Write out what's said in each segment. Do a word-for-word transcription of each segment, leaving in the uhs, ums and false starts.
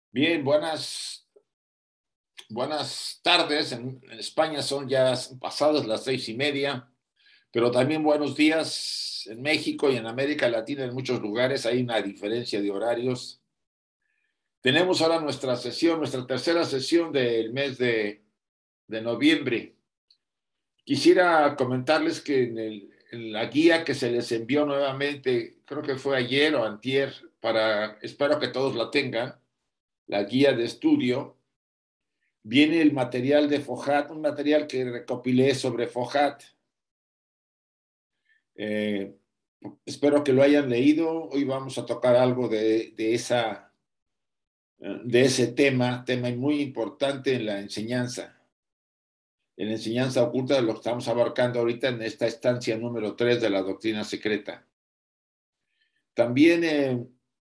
Bien, buenas, buenas tardes. En, en España son ya pasadas las seis y media, pero también buenos días en México y en América Latina. En muchos lugares hay una diferencia de horarios. Tenemos ahora nuestra sesión, nuestra tercera sesión del mes de, de noviembre. Quisiera comentarles que en, el, en la guía que se les envió nuevamente, creo que fue ayer o antier, para, espero que todos la tengan, la guía de estudio. Viene el material de Fojat, un material que recopilé sobre Fojat. Eh, Espero que lo hayan leído. Hoy vamos a tocar algo de, de, esa, de ese tema, tema muy importante en la enseñanza, en la enseñanza oculta, de lo que estamos abarcando ahorita en esta estancia número tres de la doctrina secreta. También, eh,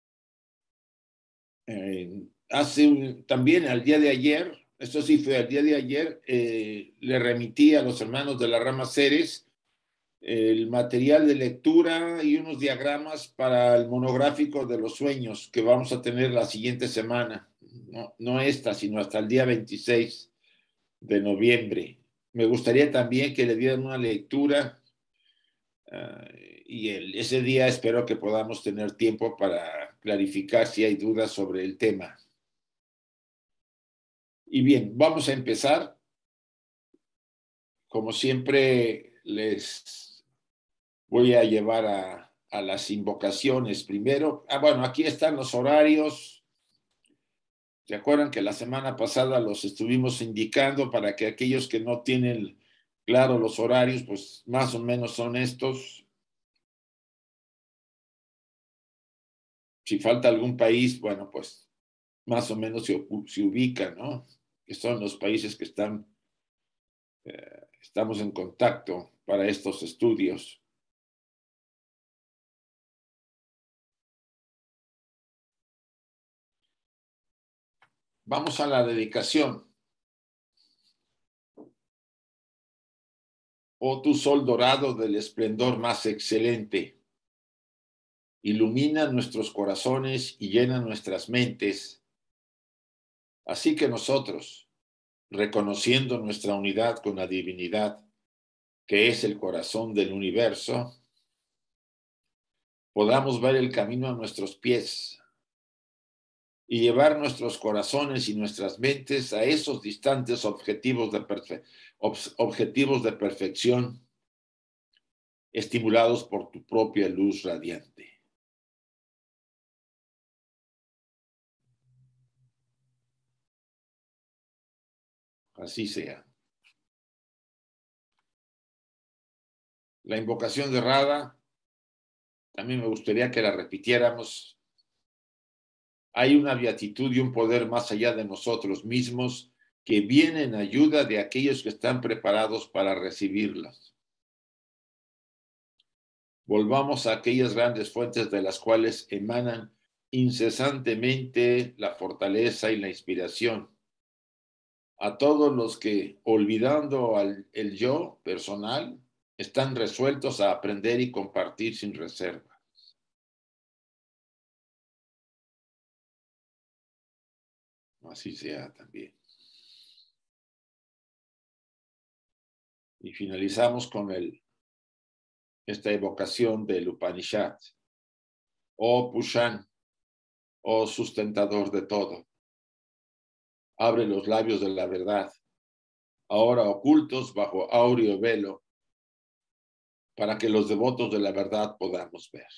eh, hace un, también al día de ayer, esto sí fue al día de ayer, eh, le remití a los hermanos de la rama Ceres el material de lectura y unos diagramas para el monográfico de los sueños que vamos a tener la siguiente semana, no, no esta, sino hasta el día veintiséis de noviembre. Me gustaría también que le dieran una lectura uh, y el, ese día espero que podamos tener tiempo para clarificar si hay dudas sobre el tema. Y bien, vamos a empezar. Como siempre, les voy a llevar a, a las invocaciones primero. Ah, bueno, aquí están los horarios. ¿Se acuerdan que la semana pasada los estuvimos indicando para que aquellos que no tienen claro los horarios, pues más o menos son estos? Si falta algún país, bueno, pues más o menos se, se ubica, ¿no? Que son los países que están, eh, estamos en contacto para estos estudios. Vamos a la dedicación. Oh tu sol dorado del esplendor más excelente, ilumina nuestros corazones y llena nuestras mentes. Así que nosotros, reconociendo nuestra unidad con la divinidad, que es el corazón del universo, podamos ver el camino a nuestros pies y llevar nuestros corazones y nuestras mentes a esos distantes objetivos de, perfe- objetivos de perfección, estimulados por tu propia luz radiante. Así sea. La invocación de Radha, también me gustaría que la repitiéramos. Hay una beatitud y un poder más allá de nosotros mismos que viene en ayuda de aquellos que están preparados para recibirlas. Volvamos a aquellas grandes fuentes de las cuales emanan incesantemente la fortaleza y la inspiración. A todos los que, olvidando al, el yo personal, están resueltos a aprender y compartir sin reserva. Así sea también. Y finalizamos con el, esta evocación del Upanishad. Oh Pushan, oh sustentador de todo, abre los labios de la verdad, ahora ocultos bajo áureo velo, para que los devotos de la verdad podamos ver.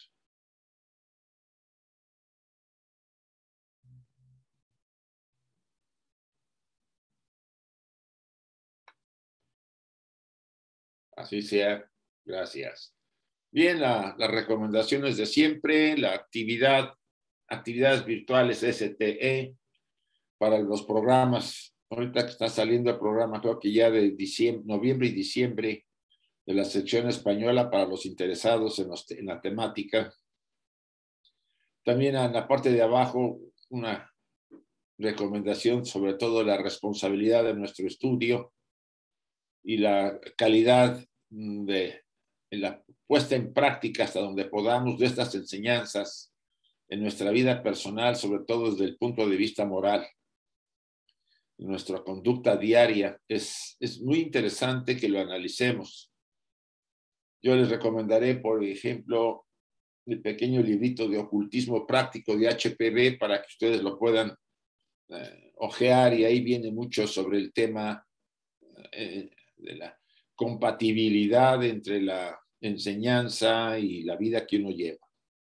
Así sea. Gracias. Bien, la, las recomendaciones de siempre, la actividad, actividades virtuales S T E para los programas. Ahorita que está saliendo el programa, creo que ya de diciembre, noviembre y diciembre, de la sección española para los interesados en, los, en la temática. También en la parte de abajo, una recomendación sobre todo la responsabilidad de nuestro estudio y la calidad de la puesta en práctica hasta donde podamos de estas enseñanzas en nuestra vida personal, sobre todo desde el punto de vista moral, en nuestra conducta diaria. Es, es muy interesante que lo analicemos. Yo les recomendaré, por ejemplo, el pequeño librito de ocultismo práctico de H P B para que ustedes lo puedan eh, ojear, y ahí viene mucho sobre el tema eh, de la compatibilidad entre la enseñanza y la vida que uno lleva.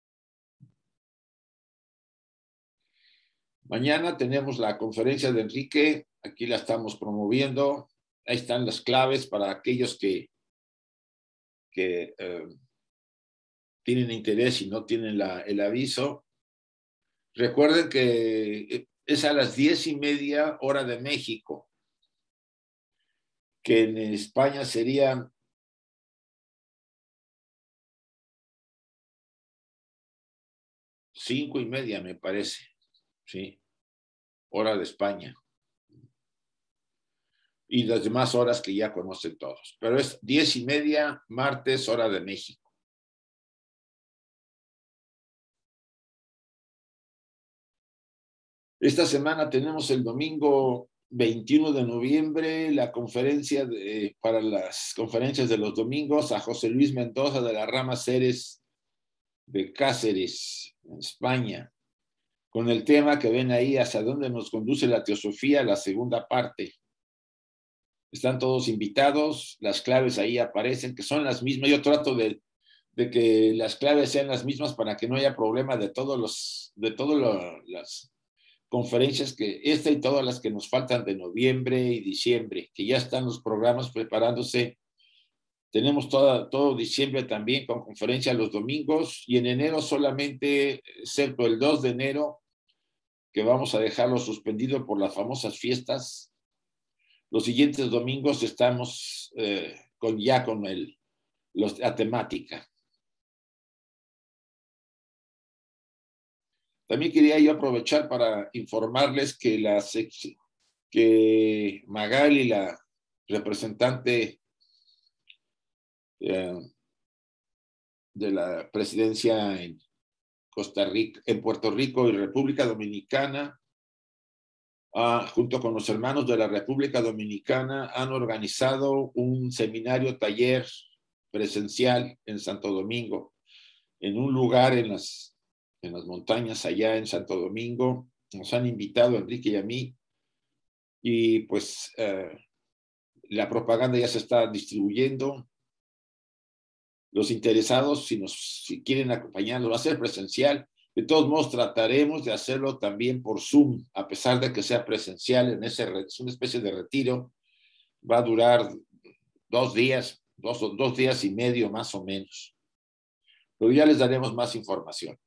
Mañana tenemos la conferencia de Enrique, aquí la estamos promoviendo. Ahí están las claves para aquellos que, que eh, tienen interés y no tienen la, el aviso. Recuerden que es a las diez y media hora de México, que en España serían cinco y media, me parece, ¿sí? Hora de España. Y las demás horas que ya conocen todos. Pero es diez y media, martes, hora de México. Esta semana tenemos el domingo veintiuno de noviembre la conferencia de, para las conferencias de los domingos a José Luis Mendoza de la rama Ceres de Cáceres, en España, con el tema que ven ahí, hacia dónde nos conduce la teosofía, la segunda parte. Están todos invitados, las claves ahí aparecen, que son las mismas. Yo trato de, de que las claves sean las mismas para que no haya problema de todos los, de todas lo, las conferencias, que esta y todas las que nos faltan de noviembre y diciembre, que ya están los programas preparándose. Tenemos toda, todo diciembre también con conferencia los domingos, y en enero solamente, excepto el dos de enero, que vamos a dejarlo suspendido por las famosas fiestas. Los siguientes domingos estamos eh, con, ya con el, los, la temática. También quería yo aprovechar para informarles que, la, que Magali, la representante eh, de la presidencia en Costa Rica, en Puerto Rico y República Dominicana, Uh, junto con los hermanos de la República Dominicana, han organizado un seminario taller presencial en Santo Domingo, en un lugar en las, en las montañas allá en Santo Domingo. Nos han invitado a Enrique y a mí, y pues uh, la propaganda ya se está distribuyendo. Los interesados, si, nos, si quieren acompañarnos, va a ser presencial. De todos modos, trataremos de hacerlo también por Zoom, a pesar de que sea presencial. En ese, es una especie de retiro. Va a durar dos días, dos, dos días y medio más o menos. Pero ya les daremos más información.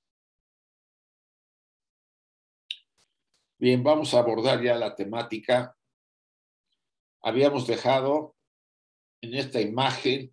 Bien, vamos a abordar ya la temática. Habíamos dejado en esta imagen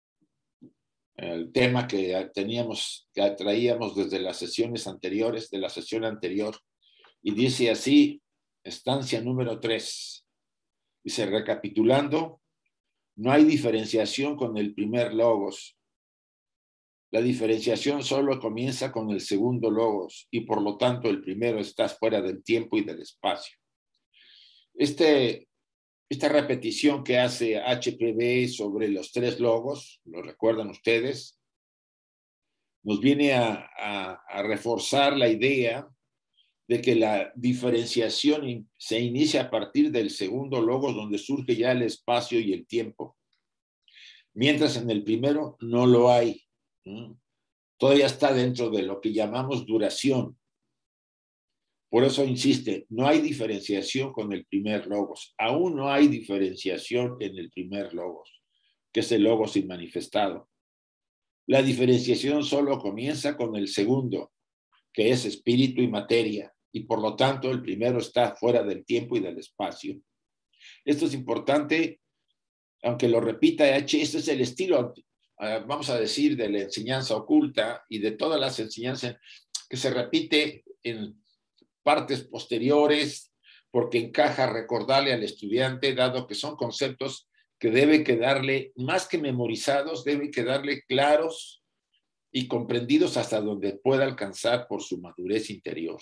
el tema que teníamos, que traíamos desde las sesiones anteriores, de la sesión anterior, y dice así, estancia número tres. Dice, recapitulando, no hay diferenciación con el primer logos. La diferenciación solo comienza con el segundo logos, y por lo tanto el primero está fuera del tiempo y del espacio. Este, esta repetición que hace H P B sobre los tres logos, ¿lo recuerdan ustedes? Nos viene a, a, a reforzar la idea de que la diferenciación se inicia a partir del segundo logos, donde surge ya el espacio y el tiempo, mientras en el primero no lo hay. ¿Mm? Todavía está dentro de lo que llamamos duración. Por eso insiste, no hay diferenciación con el primer logos. Aún no hay diferenciación en el primer logos, que es el logos inmanifestado. La diferenciación solo comienza con el segundo, que es espíritu y materia, y por lo tanto el primero está fuera del tiempo y del espacio. Esto es importante, aunque lo repita H, este es el estilo, uh, vamos a decir, de la enseñanza oculta y de todas las enseñanzas que se repite en partes posteriores, porque encaja recordarle al estudiante, dado que son conceptos que debe quedarle, más que memorizados, debe quedarle claros y comprendidos hasta donde pueda alcanzar por su madurez interior.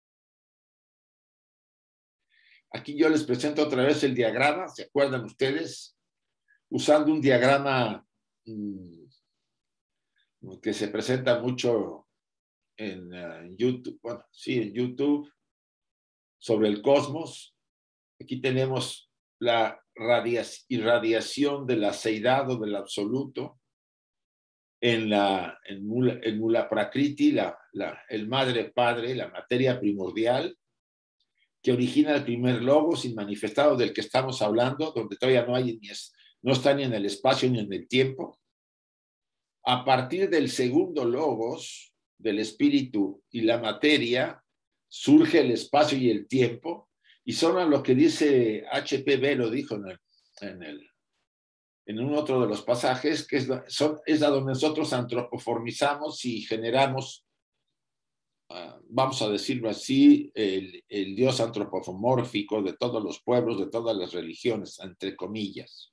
Aquí yo les presento otra vez el diagrama, ¿se acuerdan ustedes? Usando un diagrama mmm, que se presenta mucho en uh, YouTube, bueno, sí, en YouTube, sobre el cosmos. Aquí tenemos la irradiación de la seidad o del absoluto en la en Mula, en Mula Prakriti, la, la, el madre padre, la materia primordial, que origina el primer logos inmanifestado del que estamos hablando, donde todavía no hay ni es, no está ni en el espacio ni en el tiempo. A partir del segundo logos, del espíritu y la materia, surge el espacio y el tiempo, y son a lo que dice H P B, lo dijo en, el, en, el, en un otro de los pasajes, que es, son, es a donde nosotros antropoformizamos y generamos, uh, vamos a decirlo así, el, el Dios antropomórfico de todos los pueblos, de todas las religiones, entre comillas.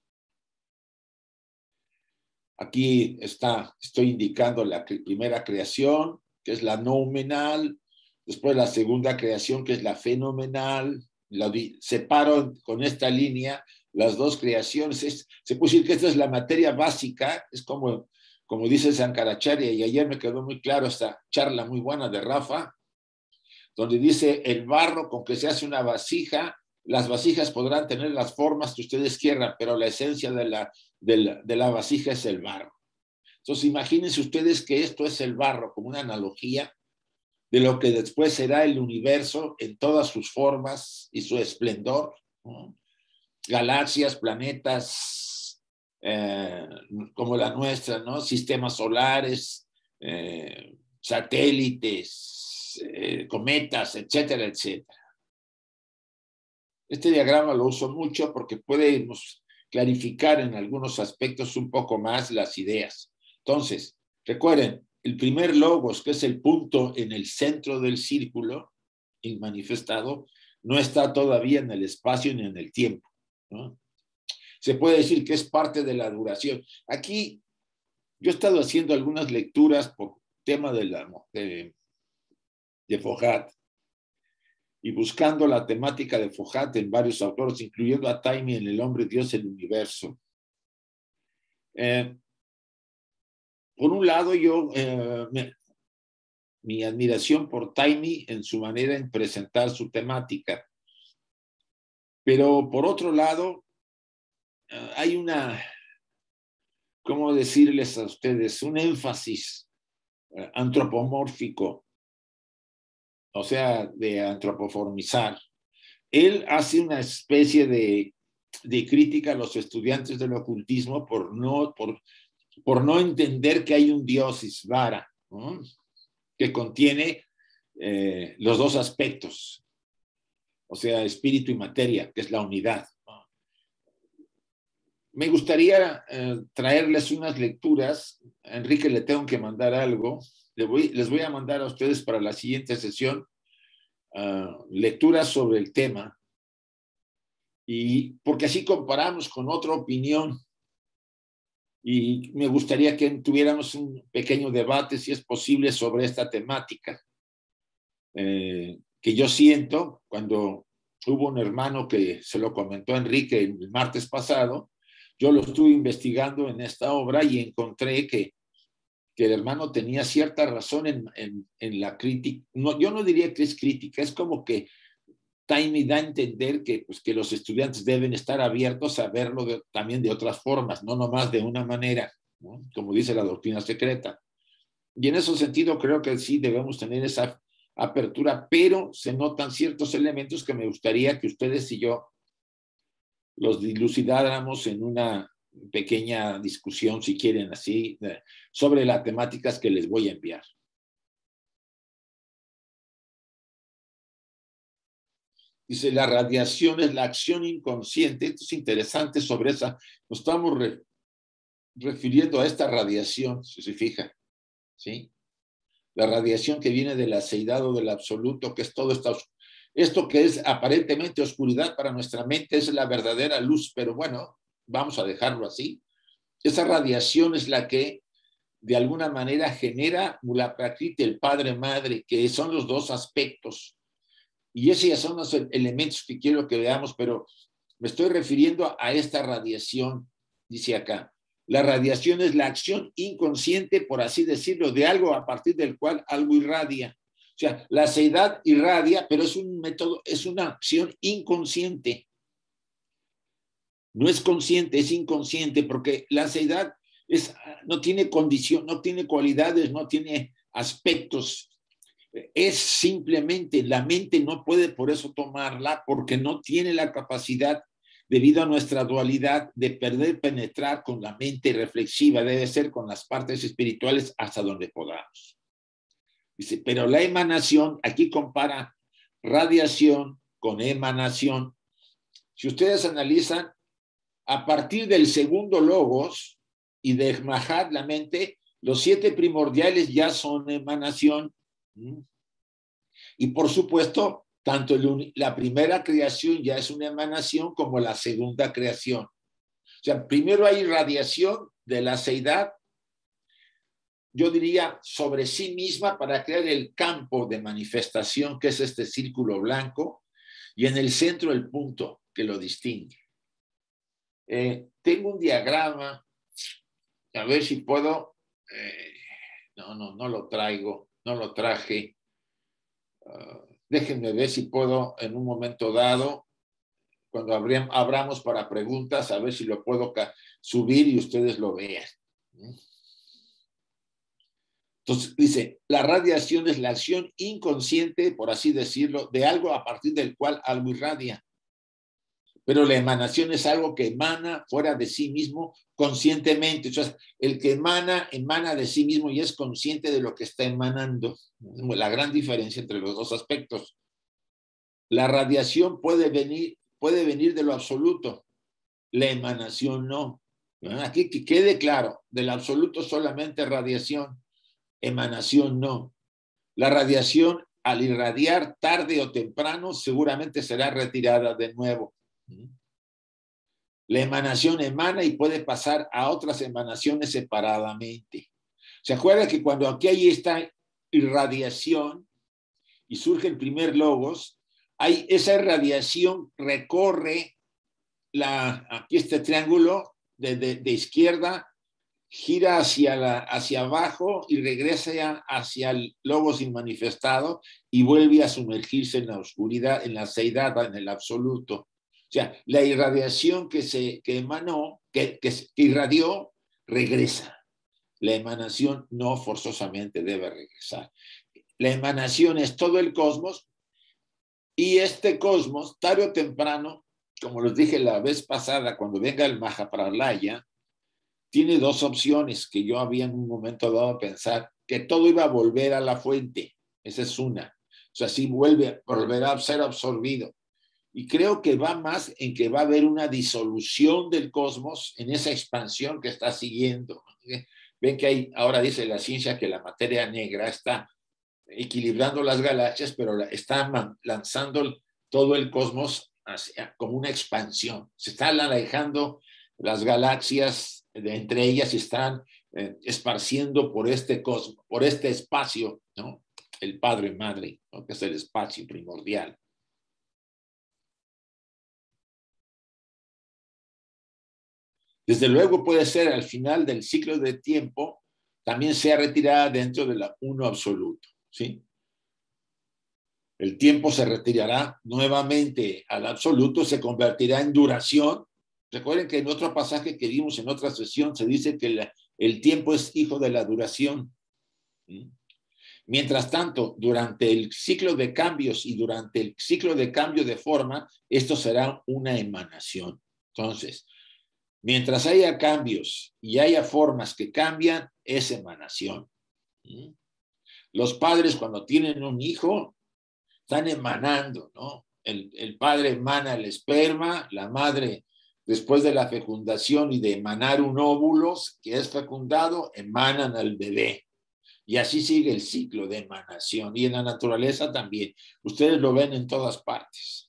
Aquí está, estoy indicando la primera creación, que es la noumenal, después la segunda creación, que es la fenomenal. La separo con esta línea las dos creaciones. Es, se puede decir que esta es la materia básica, es como, como dice Sankaracharya, y ayer me quedó muy claro esta charla muy buena de Rafa, donde dice el barro con que se hace una vasija, las vasijas podrán tener las formas que ustedes quieran, pero la esencia de la, de la, de la vasija es el barro. Entonces imagínense ustedes que esto es el barro, como una analogía de lo que después será el universo en todas sus formas y su esplendor, ¿no? Galaxias, planetas eh, como la nuestra, ¿no? Sistemas solares, eh, satélites, eh, cometas, etcétera, etcétera. Este diagrama lo uso mucho porque podemos clarificar en algunos aspectos un poco más las ideas. Entonces, recuerden, el primer logos, que es el punto en el centro del círculo inmanifestado, no está todavía en el espacio ni en el tiempo, ¿no? Se puede decir que es parte de la duración. Aquí yo he estado haciendo algunas lecturas por tema de, la, de, de Fohat y buscando la temática de Fohat en varios autores, incluyendo a Taimi en El hombre, Dios, el universo. Eh, por un lado, yo eh, me, mi admiración por Taimi en su manera de presentar su temática. Pero por otro lado, uh, hay una, ¿cómo decirles a ustedes? Un énfasis uh, antropomórfico, o sea, de antropoformizar. Él hace una especie de, de crítica a los estudiantes del ocultismo por no, por, por no entender que hay un Dios Isvara, ¿no? Que contiene eh, los dos aspectos, o sea, espíritu y materia, que es la unidad. Me gustaría eh, traerles unas lecturas. A Enrique le tengo que mandar algo. Les voy, les voy a mandar a ustedes para la siguiente sesión uh, lecturas sobre el tema, y porque así comparamos con otra opinión, y me gustaría que tuviéramos un pequeño debate, si es posible, sobre esta temática. Eh, que yo siento, cuando hubo un hermano que se lo comentó a Enrique el martes pasado, yo lo estuve investigando en esta obra y encontré que, que el hermano tenía cierta razón en, en, en la crítica. No, yo no diría que es crítica, es como que Taimi da a entender que, pues, que los estudiantes deben estar abiertos a verlo de, también de otras formas, no nomás de una manera, ¿no? Como dice la doctrina secreta. Y en ese sentido creo que sí debemos tener esa apertura, pero se notan ciertos elementos que me gustaría que ustedes y yo los dilucidáramos en una pequeña discusión, si quieren así, sobre las temáticas que les voy a enviar. Dice, la radiación es la acción inconsciente. Esto es interesante sobre esa. Nos estamos re, refiriendo a esta radiación, si se fija, ¿sí? La radiación que viene del aceidado del absoluto, que es todo esto, esto que es aparentemente oscuridad para nuestra mente, es la verdadera luz, pero bueno, vamos a dejarlo así. Esa radiación es la que de alguna manera genera Mula Prakriti, el padre madre, que son los dos aspectos. Y esos ya son los elementos que quiero que veamos, pero me estoy refiriendo a esta radiación, dice acá. La radiación es la acción inconsciente, por así decirlo, de algo a partir del cual algo irradia. O sea, la seidad irradia, pero es un método, es una acción inconsciente. No es consciente, es inconsciente, porque la seidad es, no tiene condición, no tiene cualidades, no tiene aspectos. Es simplemente, la mente no puede por eso tomarla, porque no tiene la capacidad, debido a nuestra dualidad, de perder, penetrar con la mente reflexiva. Debe ser con las partes espirituales hasta donde podamos. Dice, pero la emanación, aquí compara radiación con emanación. Si ustedes analizan, a partir del segundo logos y de Mahat, la mente, los siete primordiales ya son emanación. Y por supuesto, tanto el, la primera creación ya es una emanación como la segunda creación. O sea, primero hay radiación de la seidad, yo diría, sobre sí misma para crear el campo de manifestación, que es este círculo blanco, y en el centro el punto que lo distingue. Eh, tengo un diagrama, a ver si puedo, eh, no, no, no lo traigo, no lo traje. Uh, déjenme ver si puedo en un momento dado, cuando abrim, abramos para preguntas, a ver si lo puedo subir y ustedes lo vean. Entonces dice, la radiación es la acción inconsciente, por así decirlo, de algo a partir del cual algo irradia. Pero la emanación es algo que emana fuera de sí mismo conscientemente. O sea, el que emana, emana de sí mismo y es consciente de lo que está emanando. La gran diferencia entre los dos aspectos. La radiación puede venir, puede venir de lo absoluto. La emanación no. Aquí que quede claro, del absoluto solamente radiación, emanación no. La radiación, al irradiar tarde o temprano, seguramente será retirada de nuevo. La emanación emana y puede pasar a otras emanaciones separadamente. ¿Se acuerdan que cuando aquí hay esta irradiación y surge el primer logos, hay esa irradiación recorre la, aquí este triángulo de, de, de izquierda, gira hacia, la, hacia abajo y regresa hacia el logos inmanifestado y vuelve a sumergirse en la oscuridad, en la seidad, en el absoluto. O sea, la irradiación que, se, que emanó, que, que, que irradió, regresa. La emanación no forzosamente debe regresar. La emanación es todo el cosmos y este cosmos, tarde o temprano, como les dije la vez pasada, cuando venga el Mahapralaya, tiene dos opciones que yo había en un momento dado a pensar, que todo iba a volver a la fuente. Esa es una. O sea, sí vuelve, volverá a ser absorbido. Y creo que va más en que va a haber una disolución del cosmos en esa expansión que está siguiendo. Ven que hay, ahora dice la ciencia que la materia negra está equilibrando las galaxias, pero está lanzando todo el cosmos hacia, como una expansión. Se están alejando las galaxias de entre ellas, están eh, esparciendo por este cosmos, por este espacio, ¿no? El padre madre, ¿no? Que es el espacio primordial. Desde luego puede ser al final del ciclo de tiempo, también sea retirada dentro del uno absoluto, ¿sí? El tiempo se retirará nuevamente al absoluto, se convertirá en duración. Recuerden que en otro pasaje que vimos en otra sesión se dice que la, el tiempo es hijo de la duración. ¿Sí? Mientras tanto, durante el ciclo de cambios y durante el ciclo de cambio de forma, esto será una emanación. Entonces, mientras haya cambios y haya formas que cambian, es emanación. ¿Sí? Los padres cuando tienen un hijo están emanando, ¿no? El, el padre emana el esperma, la madre, después de la fecundación y de emanar un óvulo que es fecundado, emanan al bebé. Y así sigue el ciclo de emanación. Y en la naturaleza también. Ustedes lo ven en todas partes.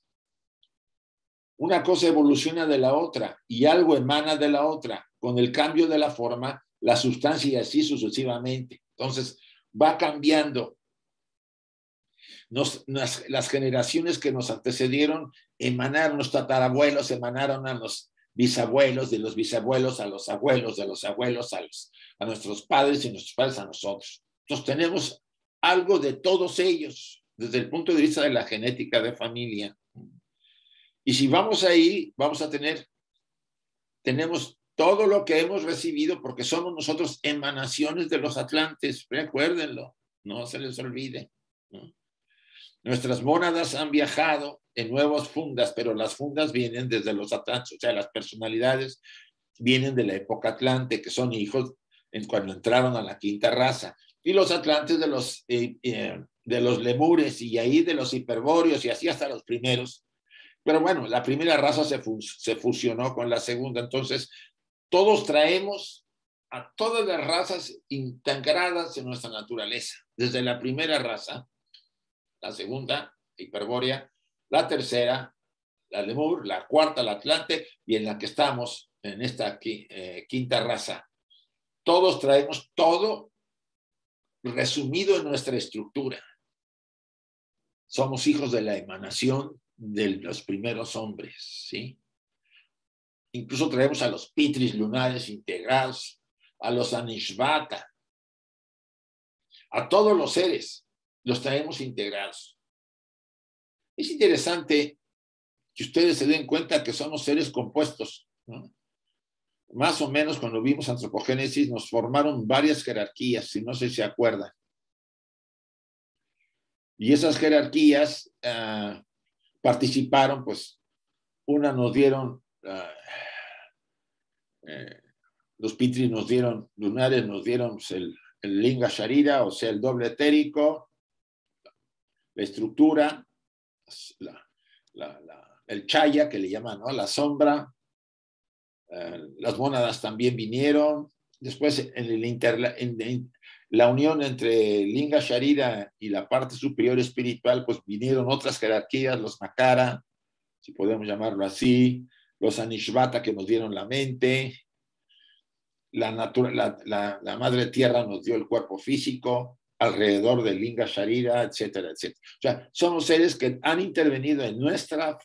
Una cosa evoluciona de la otra y algo emana de la otra. Con el cambio de la forma, la sustancia y así sucesivamente. Entonces, va cambiando. Nos, las, las generaciones que nos antecedieron emanaron, los tatarabuelos emanaron a los bisabuelos, de los bisabuelos a los abuelos, de los abuelos a, los, a nuestros padres y nuestros padres a nosotros. Entonces tenemos algo de todos ellos desde el punto de vista de la genética de familia. Y si vamos ahí, vamos a tener, tenemos todo lo que hemos recibido porque somos nosotros emanaciones de los atlantes, recuérdenlo, no se les olvide, ¿no? Nuestras mónadas han viajado en nuevas fundas, pero las fundas vienen desde los atlantes, o sea, las personalidades vienen de la época atlante, que son hijos en cuando entraron a la quinta raza, y los atlantes de los, eh, eh, de los lemures, y ahí de los hiperbóreos, y así hasta los primeros. Pero bueno, la primera raza se, fus se fusionó con la segunda, entonces todos traemos a todas las razas integradas en nuestra naturaleza, desde la primera raza, la segunda, hiperbórea, la tercera, la lemur, la cuarta, la atlante, y en la que estamos, en esta eh, quinta raza. Todos traemos todo resumido en nuestra estructura. Somos hijos de la emanación de los primeros hombres, ¿sí? Incluso traemos a los pitris lunares integrados, a los anishvata, a todos los seres, los traemos integrados. Es interesante que ustedes se den cuenta que somos seres compuestos, ¿no? Más o menos cuando vimos antropogénesis nos formaron varias jerarquías, si no sé si se acuerdan. Y esas jerarquías uh, participaron, pues, una nos dieron, uh, eh, los pitris nos dieron, lunares nos dieron pues, el, el linga sharira, o sea, el doble etérico, la estructura, la, la, la, el chaya, que le llaman, ¿no? La sombra, uh, las mónadas también vinieron. Después, en, el inter, en, en la unión entre linga sharira y la parte superior espiritual, pues vinieron otras jerarquías, los makara, si podemos llamarlo así, los anishvata que nos dieron la mente, la, natura, la, la, la madre tierra nos dio el cuerpo físico, alrededor del linga sharira, etcétera, etcétera. O sea, somos seres que han intervenido en nuestra,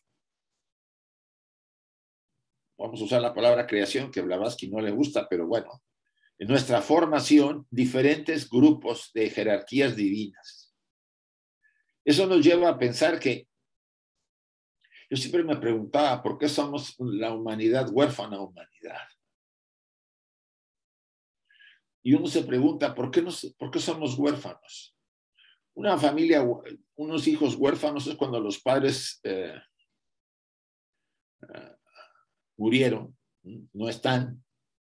vamos a usar la palabra creación, que a Blavatsky no le gusta, pero bueno, en nuestra formación, diferentes grupos de jerarquías divinas. Eso nos lleva a pensar que, yo siempre me preguntaba, ¿por qué somos la humanidad huérfana humanidad? Y uno se pregunta, ¿por qué, nos, ¿por qué somos huérfanos? Una familia, unos hijos huérfanos es cuando los padres eh, eh, murieron, no están,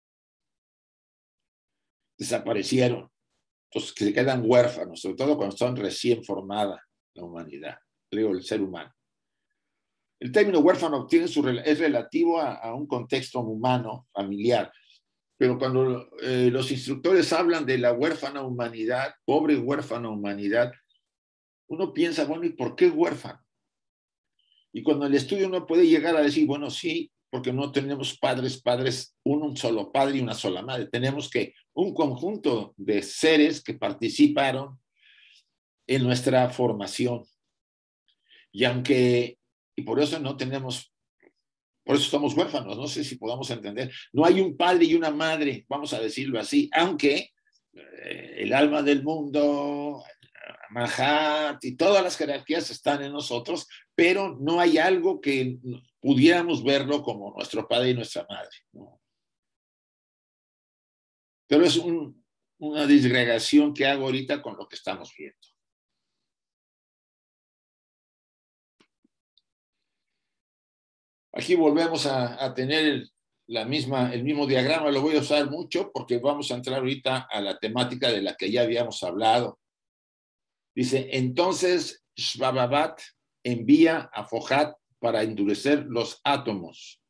desaparecieron. Entonces, que se quedan huérfanos, sobre todo cuando están recién formada la humanidad, creo, el ser humano. El término huérfano tiene su, es relativo a, a un contexto humano, familiar, pero cuando eh, los instructores hablan de la huérfana humanidad, pobre huérfana humanidad, uno piensa, bueno, ¿y por qué huérfano? Y cuando el estudio uno puede llegar a decir, bueno, sí, porque no tenemos padres, padres, un, un solo padre y una sola madre. Tenemos que un conjunto de seres que participaron en nuestra formación. Y aunque, y por eso no tenemos, por eso somos huérfanos, no sé si podamos entender. No hay un padre y una madre, vamos a decirlo así, aunque eh, el alma del mundo, Mahat y todas las jerarquías están en nosotros, pero no hay algo que pudiéramos verlo como nuestro padre y nuestra madre, ¿no? Pero es un, una disgregación que hago ahorita con lo que estamos viendo. Aquí volvemos a, a tener el, la misma, el mismo diagrama, lo voy a usar mucho porque vamos a entrar ahorita a la temática de la que ya habíamos hablado. Dice, entonces Shvababat envía a Fohat para endurecer los átomos.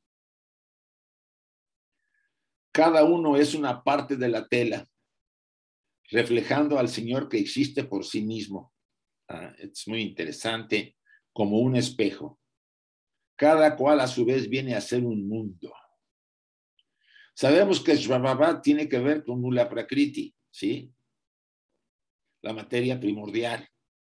Cada uno es una parte de la tela, reflejando al Señor que existe por sí mismo. Ah, es muy interesante, como un espejo. Cada cual a su vez viene a ser un mundo. Sabemos que Shvababa tiene que ver con Mula Prakriti, ¿sí? La materia primordial.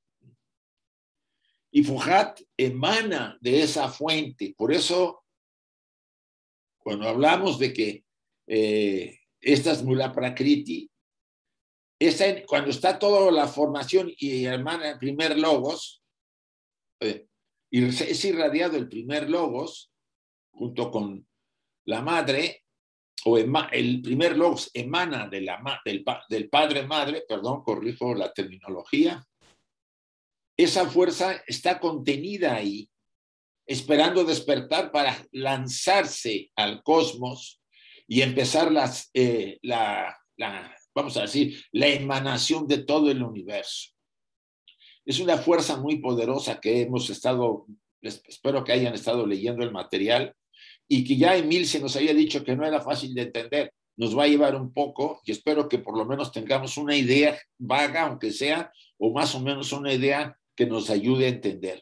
Y Fojat emana de esa fuente. Por eso, cuando hablamos de que eh, esta es Mula Prakriti, esa, cuando está toda la formación y emana el primer logos, eh, y es irradiado el primer logos, junto con la madre, o ema, el primer logos emana de la, del, del padre-madre, perdón, corrijo la terminología, esa fuerza está contenida ahí, esperando despertar para lanzarse al cosmos y empezar las, eh, la, la, vamos a decir, la emanación de todo el universo. Es una fuerza muy poderosa que hemos estado, espero que hayan estado leyendo el material, y que ya Emil se nos había dicho que no era fácil de entender. Nos va a llevar un poco y espero que por lo menos tengamos una idea vaga, aunque sea, o más o menos una idea que nos ayude a entender.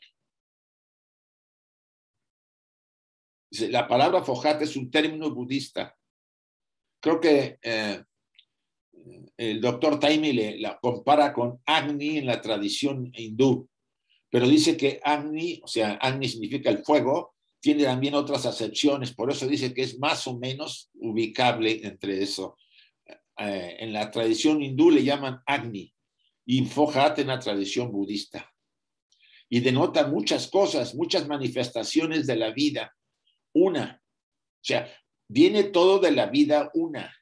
La palabra Fojat es un término budista. Creo que eh, el doctor Taimi le, la compara con Agni en la tradición hindú, pero dice que Agni, o sea, Agni significa el fuego, tiene también otras acepciones, por eso dice que es más o menos ubicable entre eso. Eh, en la tradición hindú le llaman Agni y Fojat en la tradición budista. Y denota muchas cosas, muchas manifestaciones de la vida. Una, o sea, viene todo de la vida una.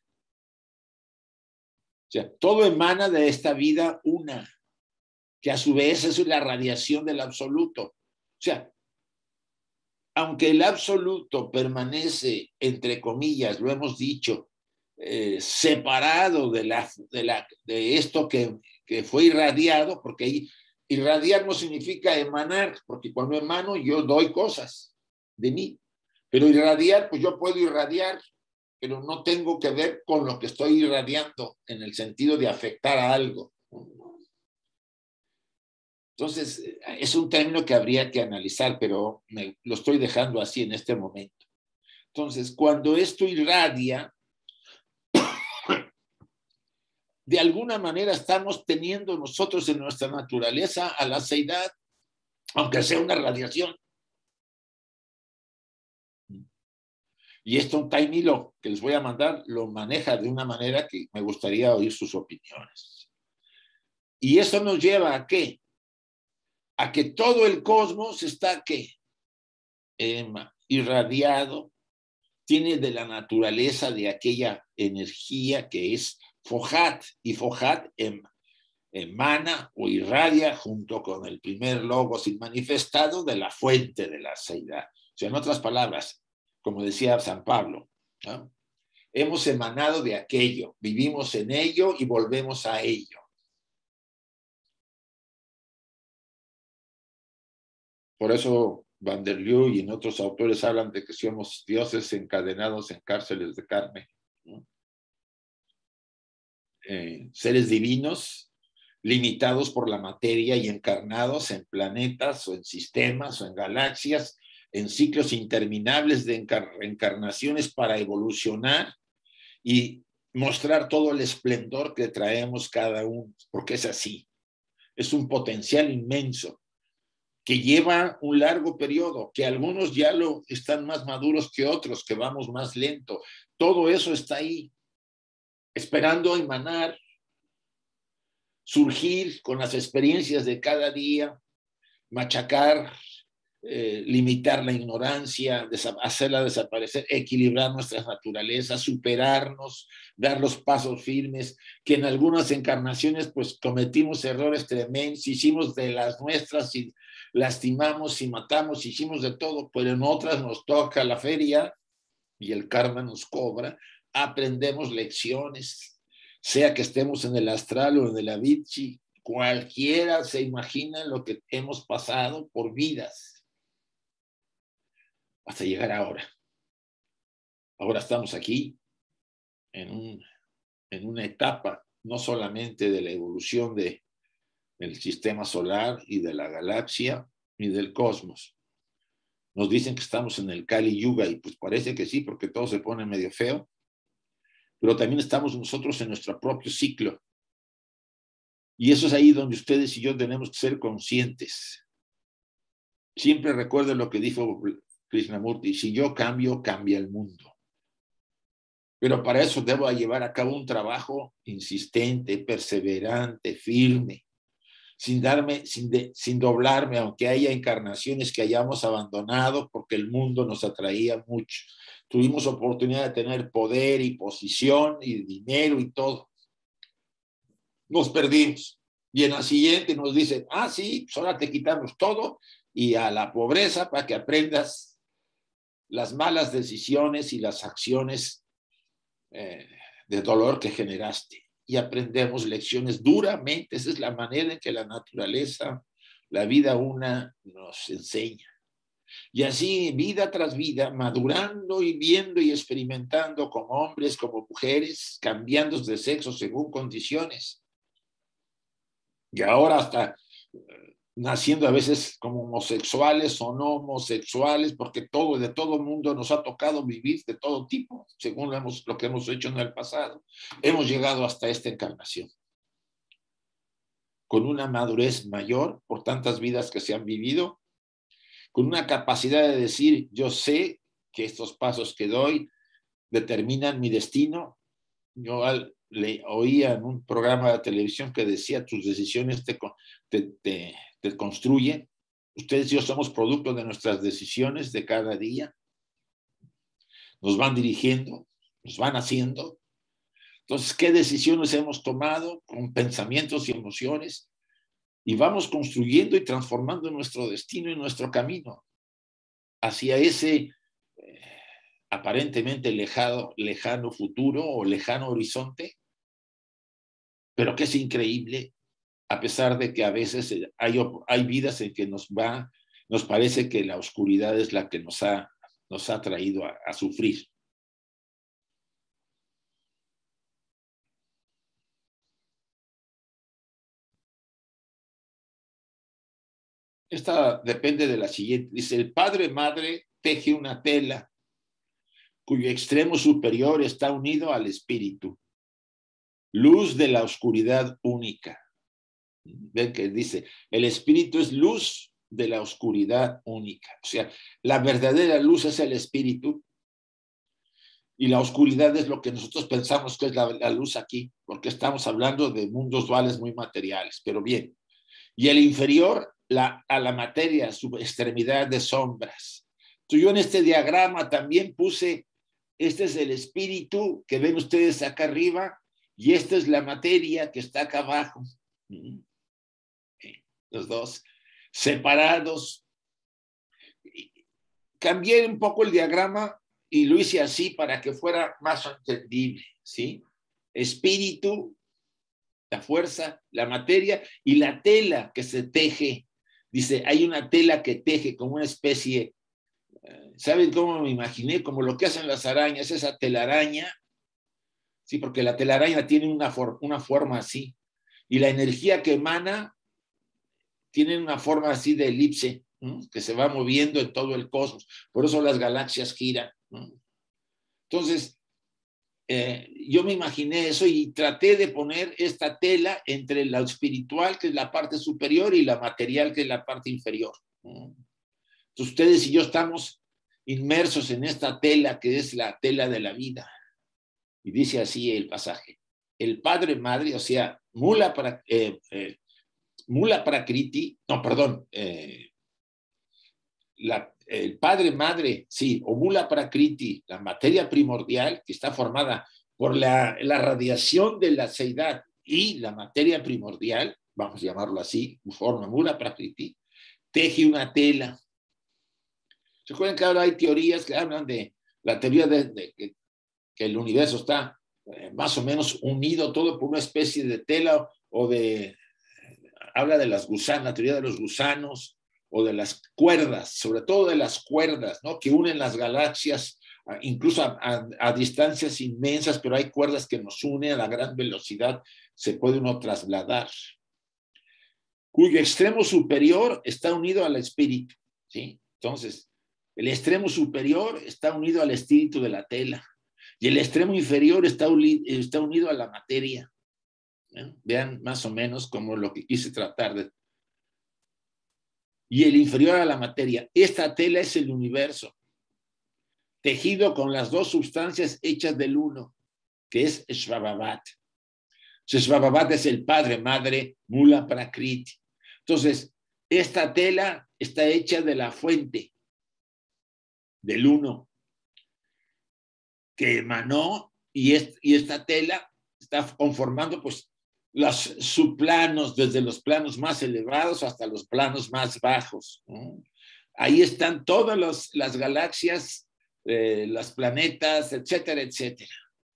O sea, todo emana de esta vida una, que a su vez es la radiación del absoluto. O sea, aunque el absoluto permanece, entre comillas, lo hemos dicho, eh, separado de, la, de, la, de esto que, que fue irradiado, porque irradiar no significa emanar, porque cuando emano yo doy cosas de mí, pero irradiar, pues yo puedo irradiar, pero no tengo que ver con lo que estoy irradiando en el sentido de afectar a algo. Entonces, es un término que habría que analizar, pero me, lo estoy dejando así en este momento. Entonces, cuando esto irradia, de alguna manera estamos teniendo nosotros en nuestra naturaleza a la seidad, aunque sea una radiación. Y esto un Taimi lo que les voy a mandar lo maneja de una manera que me gustaría oír sus opiniones. Y eso nos lleva a qué? A que todo el cosmos está ¿qué? Eh, irradiado, tiene de la naturaleza de aquella energía que es Fojat, y Fojat em, emana o irradia junto con el primer logos manifestado de la fuente de la seidad. O sea, en otras palabras, como decía San Pablo, ¿no? Hemos emanado de aquello, vivimos en ello y volvemos a ello. Por eso Van der Leeuw y en otros autores hablan de que somos dioses encadenados en cárceles de carne, ¿no? Eh, seres divinos limitados por la materia y encarnados en planetas o en sistemas o en galaxias, en ciclos interminables de encarnaciones para evolucionar y mostrar todo el esplendor que traemos cada uno, porque es así. Es un potencial inmenso que lleva un largo periodo, que algunos ya lo están más maduros que otros, que vamos más lento. Todo eso está ahí, esperando emanar, surgir con las experiencias de cada día, machacar, eh, limitar la ignorancia, hacerla desaparecer, equilibrar nuestras naturalezas, superarnos, dar los pasos firmes, que en algunas encarnaciones pues cometimos errores tremendos, hicimos de las nuestras y lastimamos y matamos, hicimos de todo, pero en otras nos toca la feria y el karma nos cobra, aprendemos lecciones, sea que estemos en el astral o en el Avicii, cualquiera se imagina lo que hemos pasado por vidas hasta llegar ahora. Ahora estamos aquí en, un, en una etapa no solamente de la evolución de, del sistema solar y de la galaxia y del cosmos. Nos dicen que estamos en el Kali Yuga y pues parece que sí, porque todo se pone medio feo. pero también estamos nosotros en nuestro propio ciclo. Y eso es ahí donde ustedes y yo tenemos que ser conscientes. Siempre recuerden lo que dijo Krishnamurti: si yo cambio, cambia el mundo. Pero para eso debo llevar a cabo un trabajo insistente, perseverante, firme, sin darme, sin, de, sin doblarme, aunque haya encarnaciones que hayamos abandonado porque el mundo nos atraía mucho. Tuvimos oportunidad de tener poder y posición y dinero y todo. Nos perdimos. Y en la siguiente nos dicen, ah, sí, pues ahora te quitamos todo y a la pobreza para que aprendas las malas decisiones y las acciones eh, de dolor que generaste. Y aprendemos lecciones duramente. Esa es la manera en que la naturaleza, la vida una, nos enseña. Y así, vida tras vida, madurando y viendo y experimentando como hombres, como mujeres, cambiando de sexo según condiciones. Y ahora hasta eh, naciendo a veces como homosexuales o no homosexuales, porque todo, de todo mundo nos ha tocado vivir de todo tipo, según lo, hemos, lo que hemos hecho en el pasado. Hemos llegado hasta esta encarnación, con una madurez mayor por tantas vidas que se han vivido, con una capacidad de decir, yo sé que estos pasos que doy determinan mi destino. Yo al, le oía en un programa de televisión que decía, tus decisiones te, te, te, te construyen. Ustedes y yo somos producto de nuestras decisiones de cada día. Nos van dirigiendo, nos van haciendo. Entonces, ¿qué decisiones hemos tomado con pensamientos y emociones? Y vamos construyendo y transformando nuestro destino y nuestro camino hacia ese eh, aparentemente lejano, lejano futuro o lejano horizonte, pero que es increíble, a pesar de que a veces hay, hay vidas en que nos va, nos parece que la oscuridad es la que nos ha, nos ha traído a, a sufrir. Esta depende de la siguiente. Dice, el padre madre teje una tela cuyo extremo superior está unido al espíritu, luz de la oscuridad única. Ven que dice, el espíritu es luz de la oscuridad única. O sea, la verdadera luz es el espíritu y la oscuridad es lo que nosotros pensamos que es la, la luz aquí, porque estamos hablando de mundos duales muy materiales, pero bien. Y el inferior la, a la materia, su extremidad de sombras. Entonces yo en este diagrama también puse, este es el espíritu que ven ustedes acá arriba y esta es la materia que está acá abajo. Los dos separados. Cambié un poco el diagrama y lo hice así para que fuera más entendible, ¿sí? Espíritu, la fuerza, la materia y la tela que se teje. Dice, hay una tela que teje como una especie, ¿saben cómo me imaginé? Como lo que hacen las arañas, esa telaraña, sí, porque la telaraña tiene una, for una forma así y la energía que emana tiene una forma así de elipse, ¿no? Que se va moviendo en todo el cosmos. Por eso las galaxias giran, ¿no? Entonces, eh, yo me imaginé eso y traté de poner esta tela entre lo espiritual, que es la parte superior, y la material, que es la parte inferior, ¿no? Entonces, ustedes y yo estamos inmersos en esta tela que es la tela de la vida. Y dice así el pasaje. El padre madre, o sea, mula para... Eh, eh, Mula Prakriti, no, perdón, eh, la, el padre madre, sí, o Mula Prakriti, la materia primordial que está formada por la, la radiación de la seidad y la materia primordial, vamos a llamarlo así, forma Mula Prakriti, teje una tela. Recuerden que ahora hay teorías que hablan de la teoría de, de, de que el universo está eh, más o menos unido todo por una especie de tela o de... habla de las gusanas, la teoría de los gusanos o de las cuerdas, sobre todo de las cuerdas, ¿no? Que unen las galaxias, incluso a, a, a distancias inmensas, pero hay cuerdas que nos unen a la gran velocidad, se puede uno trasladar, cuyo extremo superior está unido al espíritu, ¿sí? Entonces, el extremo superior está unido al espíritu de la tela Y el extremo inferior está, uni, está unido a la materia. ¿Eh? Vean más o menos como lo que quise tratar de... Y el inferior a la materia. Esta tela es el universo, tejido con las dos sustancias hechas del uno, que es Shvabavat. Shvabavat es el padre, madre, Mula Prakriti. Entonces, esta tela está hecha de la fuente, del uno, que emanó, y, es, y esta tela está conformando pues los subplanos, desde los planos más elevados hasta los planos más bajos, ¿no? Ahí están todas los, las galaxias, eh, los planetas, etcétera, etcétera.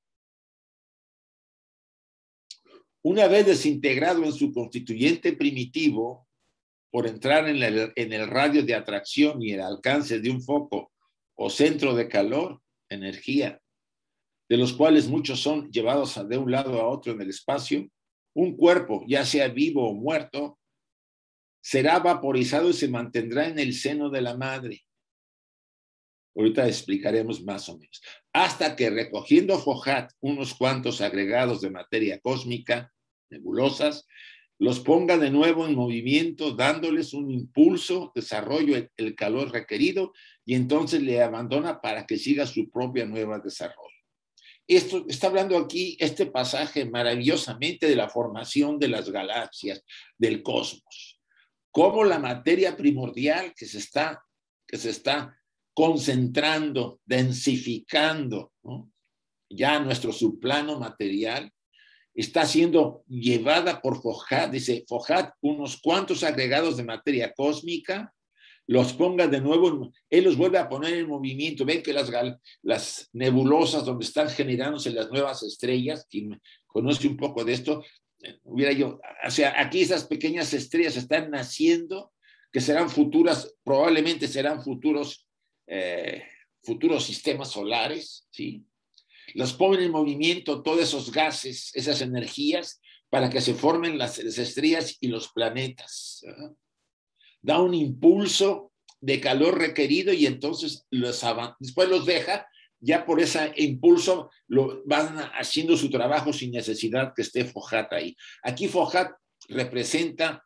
Una vez desintegrado en su constituyente primitivo, por entrar en el, en el radio de atracción y el alcance de un foco o centro de calor, energía, de los cuales muchos son llevados de un lado a otro en el espacio, un cuerpo, ya sea vivo o muerto, será vaporizado y se mantendrá en el seno de la madre. Ahorita explicaremos más o menos. Hasta que recogiendo Fojat unos cuantos agregados de materia cósmica, nebulosas, los ponga de nuevo en movimiento, dándoles un impulso, desarrollo, el, el calor requerido, y entonces le abandona para que siga su propia nueva desarrollo. Esto está hablando aquí, este pasaje maravillosamente de la formación de las galaxias, del cosmos. Cómo la materia primordial que se está, que se está concentrando, densificando, ¿no? Ya nuestro subplano material, está siendo llevada por Fojat, dice Fojat, unos cuantos agregados de materia cósmica, los ponga de nuevo, él los vuelve a poner en movimiento. Ven que las, las nebulosas donde están generándose las nuevas estrellas, quien conoce un poco de esto, hubiera yo, o sea, aquí esas pequeñas estrellas están naciendo, que serán futuras, probablemente serán futuros, eh, futuros sistemas solares, ¿sí? Los ponen en movimiento todos esos gases, esas energías, para que se formen las, las estrellas y los planetas. ¿Eh? Da un impulso de calor requerido y entonces los después los deja, ya por ese impulso lo, van haciendo su trabajo sin necesidad que esté Fojat ahí. Aquí Fojat representa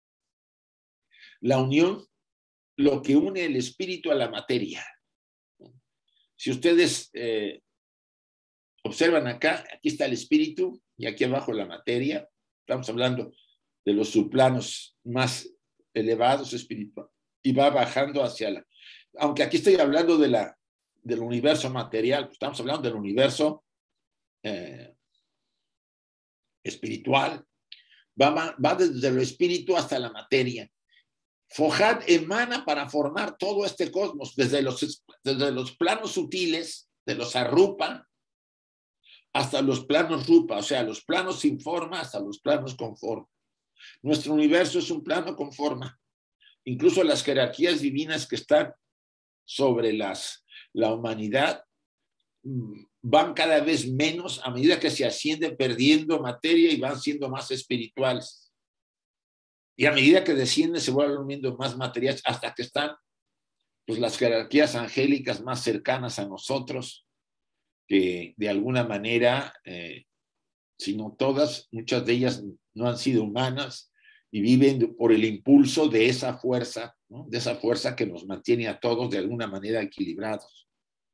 la unión, lo que une el espíritu a la materia. Si ustedes eh, observan acá, aquí está el espíritu y aquí abajo la materia. Estamos hablando de los subplanos más elevados espirituales y va bajando hacia la... Aunque aquí estoy hablando de la, del universo material, estamos hablando del universo eh, espiritual. Va, va desde lo espíritu hasta la materia. Fojat emana para formar todo este cosmos, desde los, desde los planos sutiles, de los arrupa, hasta los planos rupa, o sea, los planos sin forma hasta los planos con forma. Nuestro universo es un plano con forma. Incluso las jerarquías divinas que están sobre las, la humanidad van cada vez menos a medida que se ascienden perdiendo materia y van siendo más espirituales. Y a medida que descienden se vuelven volviendo más materiales hasta que están pues, las jerarquías angélicas más cercanas a nosotros, que de alguna manera, eh, si no todas, muchas de ellas no han sido humanas y viven por el impulso de esa fuerza, ¿no? De esa fuerza que nos mantiene a todos de alguna manera equilibrados.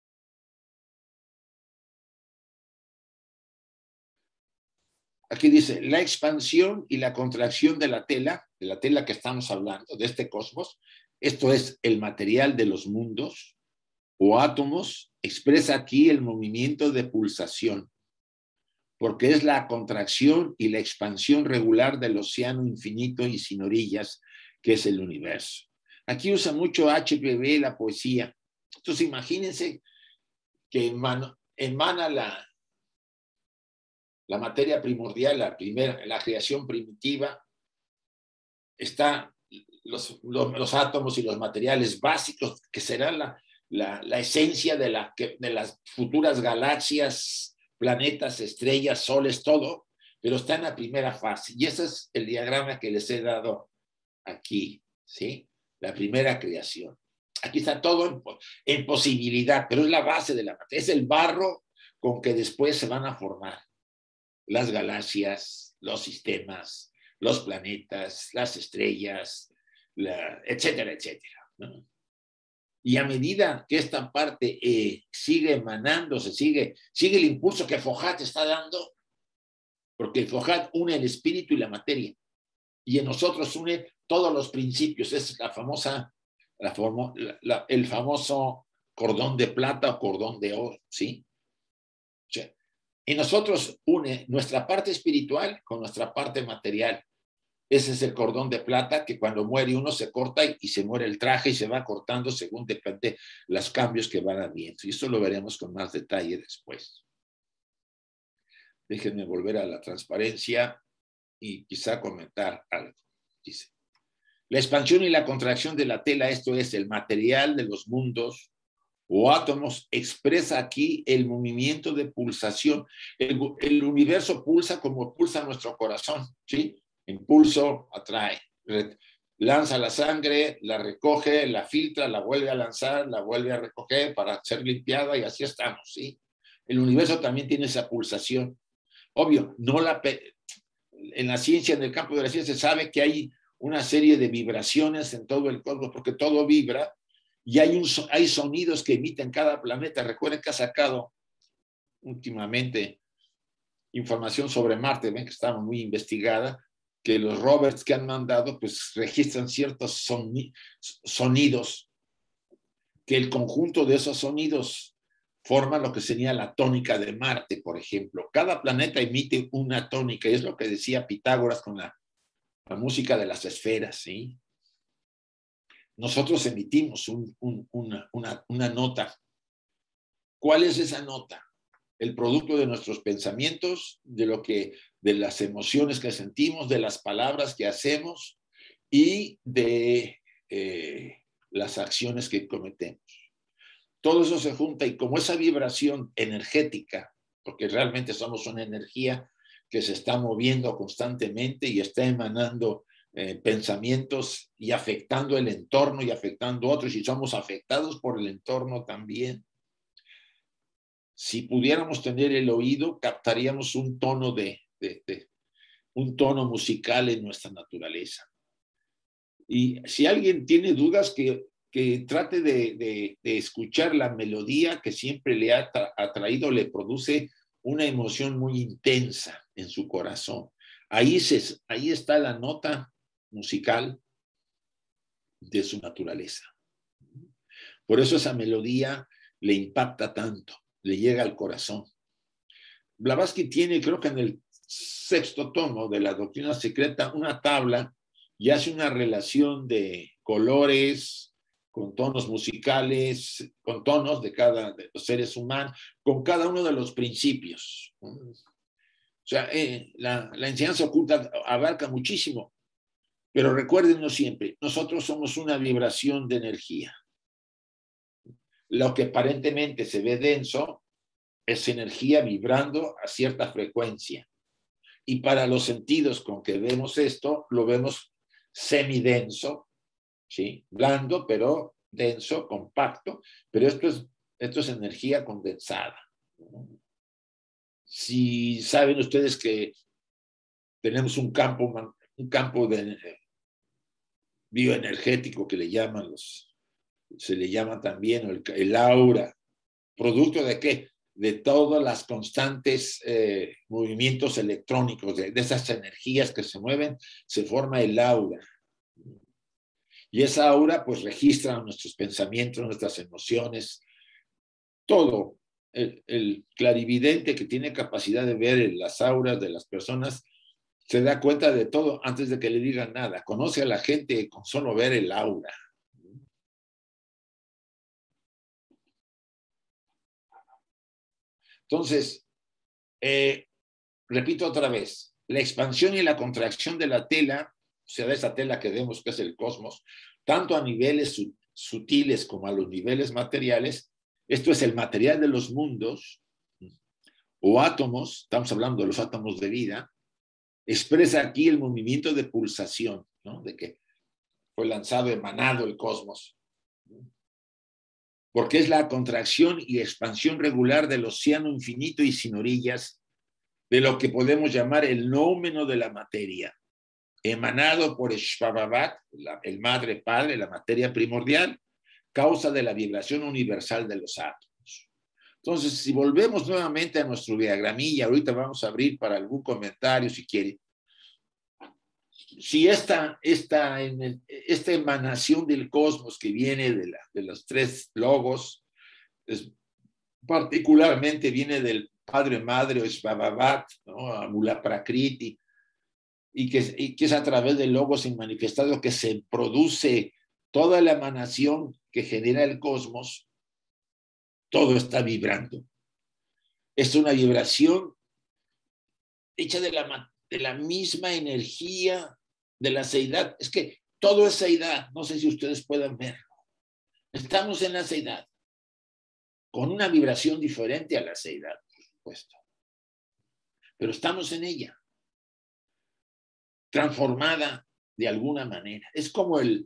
Aquí dice, la expansión y la contracción de la tela, de la tela que estamos hablando, de este cosmos, esto es el material de los mundos o átomos, expresa aquí el movimiento de pulsación, porque es la contracción y la expansión regular del océano infinito y sin orillas, que es el universo. Aquí usa mucho H P B la poesía. Entonces imagínense que emana, emana la, la materia primordial, la, primera, la creación primitiva, está los, los, los átomos y los materiales básicos, que serán la, la, la esencia de, la, de las futuras galaxias, planetas, estrellas, soles, todo, pero está en la primera fase. Y ese es el diagrama que les he dado aquí, ¿sí? La primera creación. Aquí está todo en, en posibilidad, pero es la base de la materia. Es el barro con que después se van a formar las galaxias, los sistemas, los planetas, las estrellas, la, etcétera, etcétera, ¿no? Y a medida que esta parte eh, sigue emanándose, sigue, sigue el impulso que Foucault está dando, porque Foucault une el espíritu y la materia, y en nosotros une todos los principios. Es la famosa, la formo, la, la, el famoso cordón de plata o cordón de oro, ¿sí? O sea, y nosotros une nuestra parte espiritual con nuestra parte material. Ese es el cordón de plata que cuando muere uno se corta y, y se muere el traje y se va cortando según depende los cambios que van habiendo. Y esto lo veremos con más detalle después. Déjenme volver a la transparencia y quizá comentar algo. Dice, la expansión y la contracción de la tela, esto es el material de los mundos o átomos, expresa aquí el movimiento de pulsación. El, el universo pulsa como pulsa nuestro corazón, ¿sí? Impulso atrae, lanza la sangre, la recoge, la filtra, la vuelve a lanzar, la vuelve a recoger para ser limpiada y así estamos, ¿sí? El universo también tiene esa pulsación. Obvio, no la, en la ciencia, en el campo de la ciencia, se sabe que hay una serie de vibraciones en todo el cosmos porque todo vibra y hay, un, hay sonidos que emiten cada planeta. Recuerden que ha sacado últimamente información sobre Marte, ven que está muy investigada, que los rovers que han mandado pues registran ciertos soni sonidos, que el conjunto de esos sonidos forma lo que sería la tónica de Marte, por ejemplo. Cada planeta emite una tónica, y es lo que decía Pitágoras con la, la música de las esferas, ¿sí? Nosotros emitimos un, un, una, una, una nota. ¿Cuál es esa nota? El producto de nuestros pensamientos, de lo que, de las emociones que sentimos, de las palabras que hacemos y de eh, las acciones que cometemos. Todo eso se junta y como esa vibración energética, porque realmente somos una energía que se está moviendo constantemente y está emanando eh, pensamientos y afectando el entorno y afectando a otros, y somos afectados por el entorno también. Si pudiéramos tener el oído, captaríamos un tono de, de, de un tono musical en nuestra naturaleza. Y si alguien tiene dudas, que, que trate de, de, de escuchar la melodía que siempre le ha atraído, le produce una emoción muy intensa en su corazón. Ahí, se, ahí está la nota musical de su naturaleza. Por eso esa melodía le impacta tanto, le llega al corazón. Blavatsky tiene, creo que en el sexto tomo de la Doctrina Secreta, una tabla y hace una relación de colores con tonos musicales, con tonos de cada de los seres humanos, con cada uno de los principios. O sea, eh, la, la enseñanza oculta abarca muchísimo, pero recuérdenos siempre, nosotros somos una vibración de energía. Lo que aparentemente se ve denso es energía vibrando a cierta frecuencia. Y para los sentidos con que vemos esto, lo vemos semidenso, ¿sí? Blando, pero denso, compacto, pero esto es, esto es energía condensada. Si saben ustedes que tenemos un campo, un campo de, bioenergético que le llaman los, se le llama también el, el aura, ¿producto de qué? De todas las constantes eh, movimientos electrónicos, de, de esas energías que se mueven, se forma el aura. Y esa aura pues registra nuestros pensamientos, nuestras emociones, todo. El, el clarividente que tiene capacidad de ver las auras de las personas se da cuenta de todo antes de que le digan nada. Conoce a la gente con solo ver el aura. Entonces, eh, repito otra vez, la expansión y la contracción de la tela, o sea, de esa tela que vemos que es el cosmos, tanto a niveles su sutiles como a los niveles materiales, esto es el material de los mundos, o átomos, estamos hablando de los átomos de vida, expresa aquí el movimiento de pulsación, ¿no? De que fue lanzado, emanado el cosmos. porque es la contracción y expansión regular del océano infinito y sin orillas, de lo que podemos llamar el nómeno de la materia, emanado por Shvabavat, el madre padre, la materia primordial, causa de la vibración universal de los átomos. Entonces, si volvemos nuevamente a nuestro diagramilla, ahorita vamos a abrir para algún comentario si quiere. Si esta, esta, en el, esta emanación del cosmos que viene de, la, de los tres logos, es, particularmente viene del Padre Madre o Shvabavat, ¿no? Amula Prakriti, y que, y que es a través del logos manifestado que se produce toda la emanación que genera el cosmos, todo está vibrando. Es una vibración hecha de la, de la misma energía de la seidad. Es que todo es seidad, no sé si ustedes puedan verlo. Estamos en la seidad, con una vibración diferente a la seidad, por supuesto. Pero estamos en ella, transformada de alguna manera. Es como el,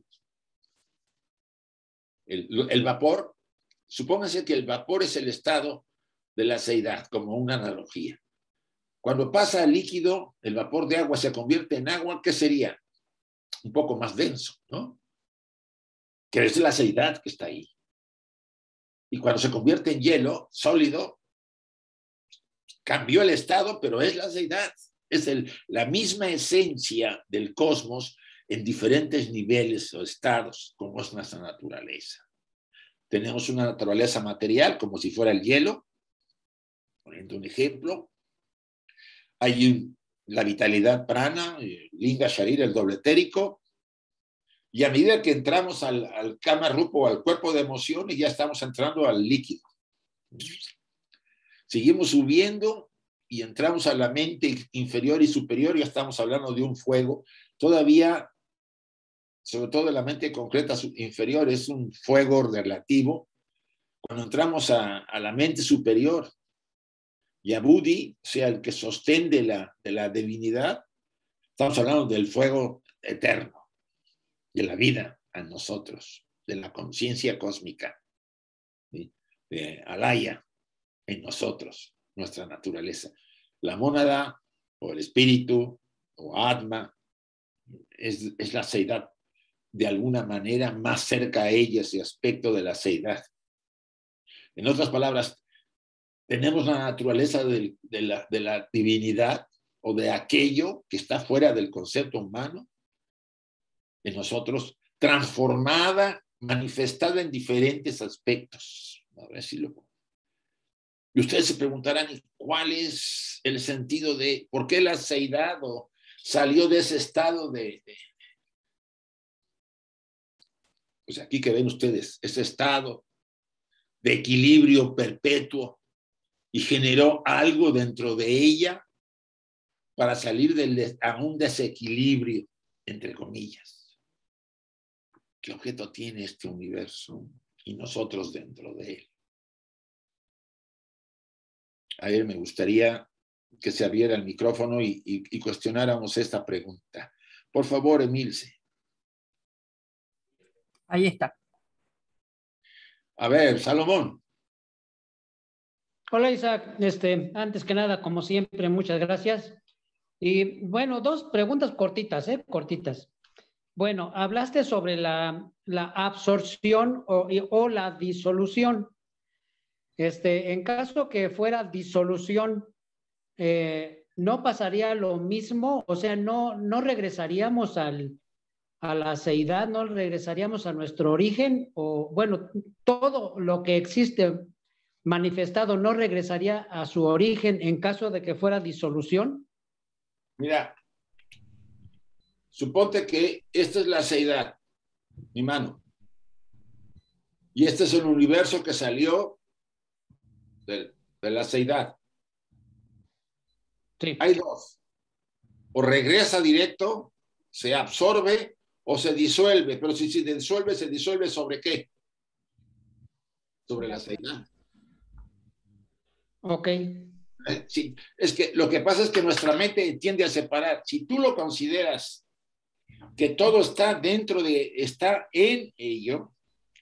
el, el vapor. Supónganse que el vapor es el estado de la seidad, como una analogía. Cuando pasa al líquido, el vapor de agua se convierte en agua, ¿qué sería? Un poco más denso, ¿no? Que es la seidad que está ahí. Y cuando se convierte en hielo sólido, cambió el estado, pero es la seidad. Es el, la misma esencia del cosmos en diferentes niveles o estados, como es nuestra naturaleza. Tenemos una naturaleza material, como si fuera el hielo, poniendo un ejemplo. Hay un, la vitalidad prana, linga sharira, el doble etérico, y a medida que entramos al, al kama rupa o al cuerpo de emociones, ya estamos entrando al líquido. Seguimos subiendo y entramos a la mente inferior y superior, ya estamos hablando de un fuego. Todavía, sobre todo en la mente concreta inferior, es un fuego relativo. Cuando entramos a, a la mente superior, y a Buddhi, o sea, el que sostiene de la, de la divinidad, estamos hablando del fuego eterno, de la vida en nosotros, de la conciencia cósmica, ¿sí? De Alaya en nosotros, nuestra naturaleza. La mónada, o el espíritu, o Atma, es, es la seidad, de alguna manera más cerca a ella, ese aspecto de la seidad. En otras palabras, tenemos la naturaleza de, de, la, de la divinidad o de aquello que está fuera del concepto humano en nosotros, transformada, manifestada en diferentes aspectos. A ver si lo... Y ustedes se preguntarán, ¿cuál es el sentido de por qué la seidad o salió de ese estado de, de... Pues aquí que ven ustedes, ese estado de equilibrio perpetuo, y generó algo dentro de ella para salir del, a un desequilibrio, entre comillas. ¿Qué objeto tiene este universo y nosotros dentro de él? A ver, me gustaría que se abriera el micrófono y, y, y cuestionáramos esta pregunta. Por favor, Emilce. Ahí está. A ver, Salomón. Hola, Isaac. Este, antes que nada, como siempre, muchas gracias. Y bueno, dos preguntas cortitas, ¿eh? Cortitas. Bueno, hablaste sobre la, la absorción o, o la disolución. Este, en caso que fuera disolución, eh, ¿no pasaría lo mismo? O sea, no, no regresaríamos al, a la seidad, no regresaríamos a nuestro origen, o bueno, todo lo que existe manifestado no regresaría a su origen en caso de que fuera disolución. Mira, suponte que esta es la seidad, mi mano, y este es el universo que salió de, de la seidad. Sí. Hay dos, o regresa directo, se absorbe o se disuelve, pero si se disuelve, se disuelve ¿sobre qué? Sobre la seidad. Ok. Sí, es que lo que pasa es que nuestra mente tiende a separar. Si tú lo consideras que todo está dentro de, está en ello,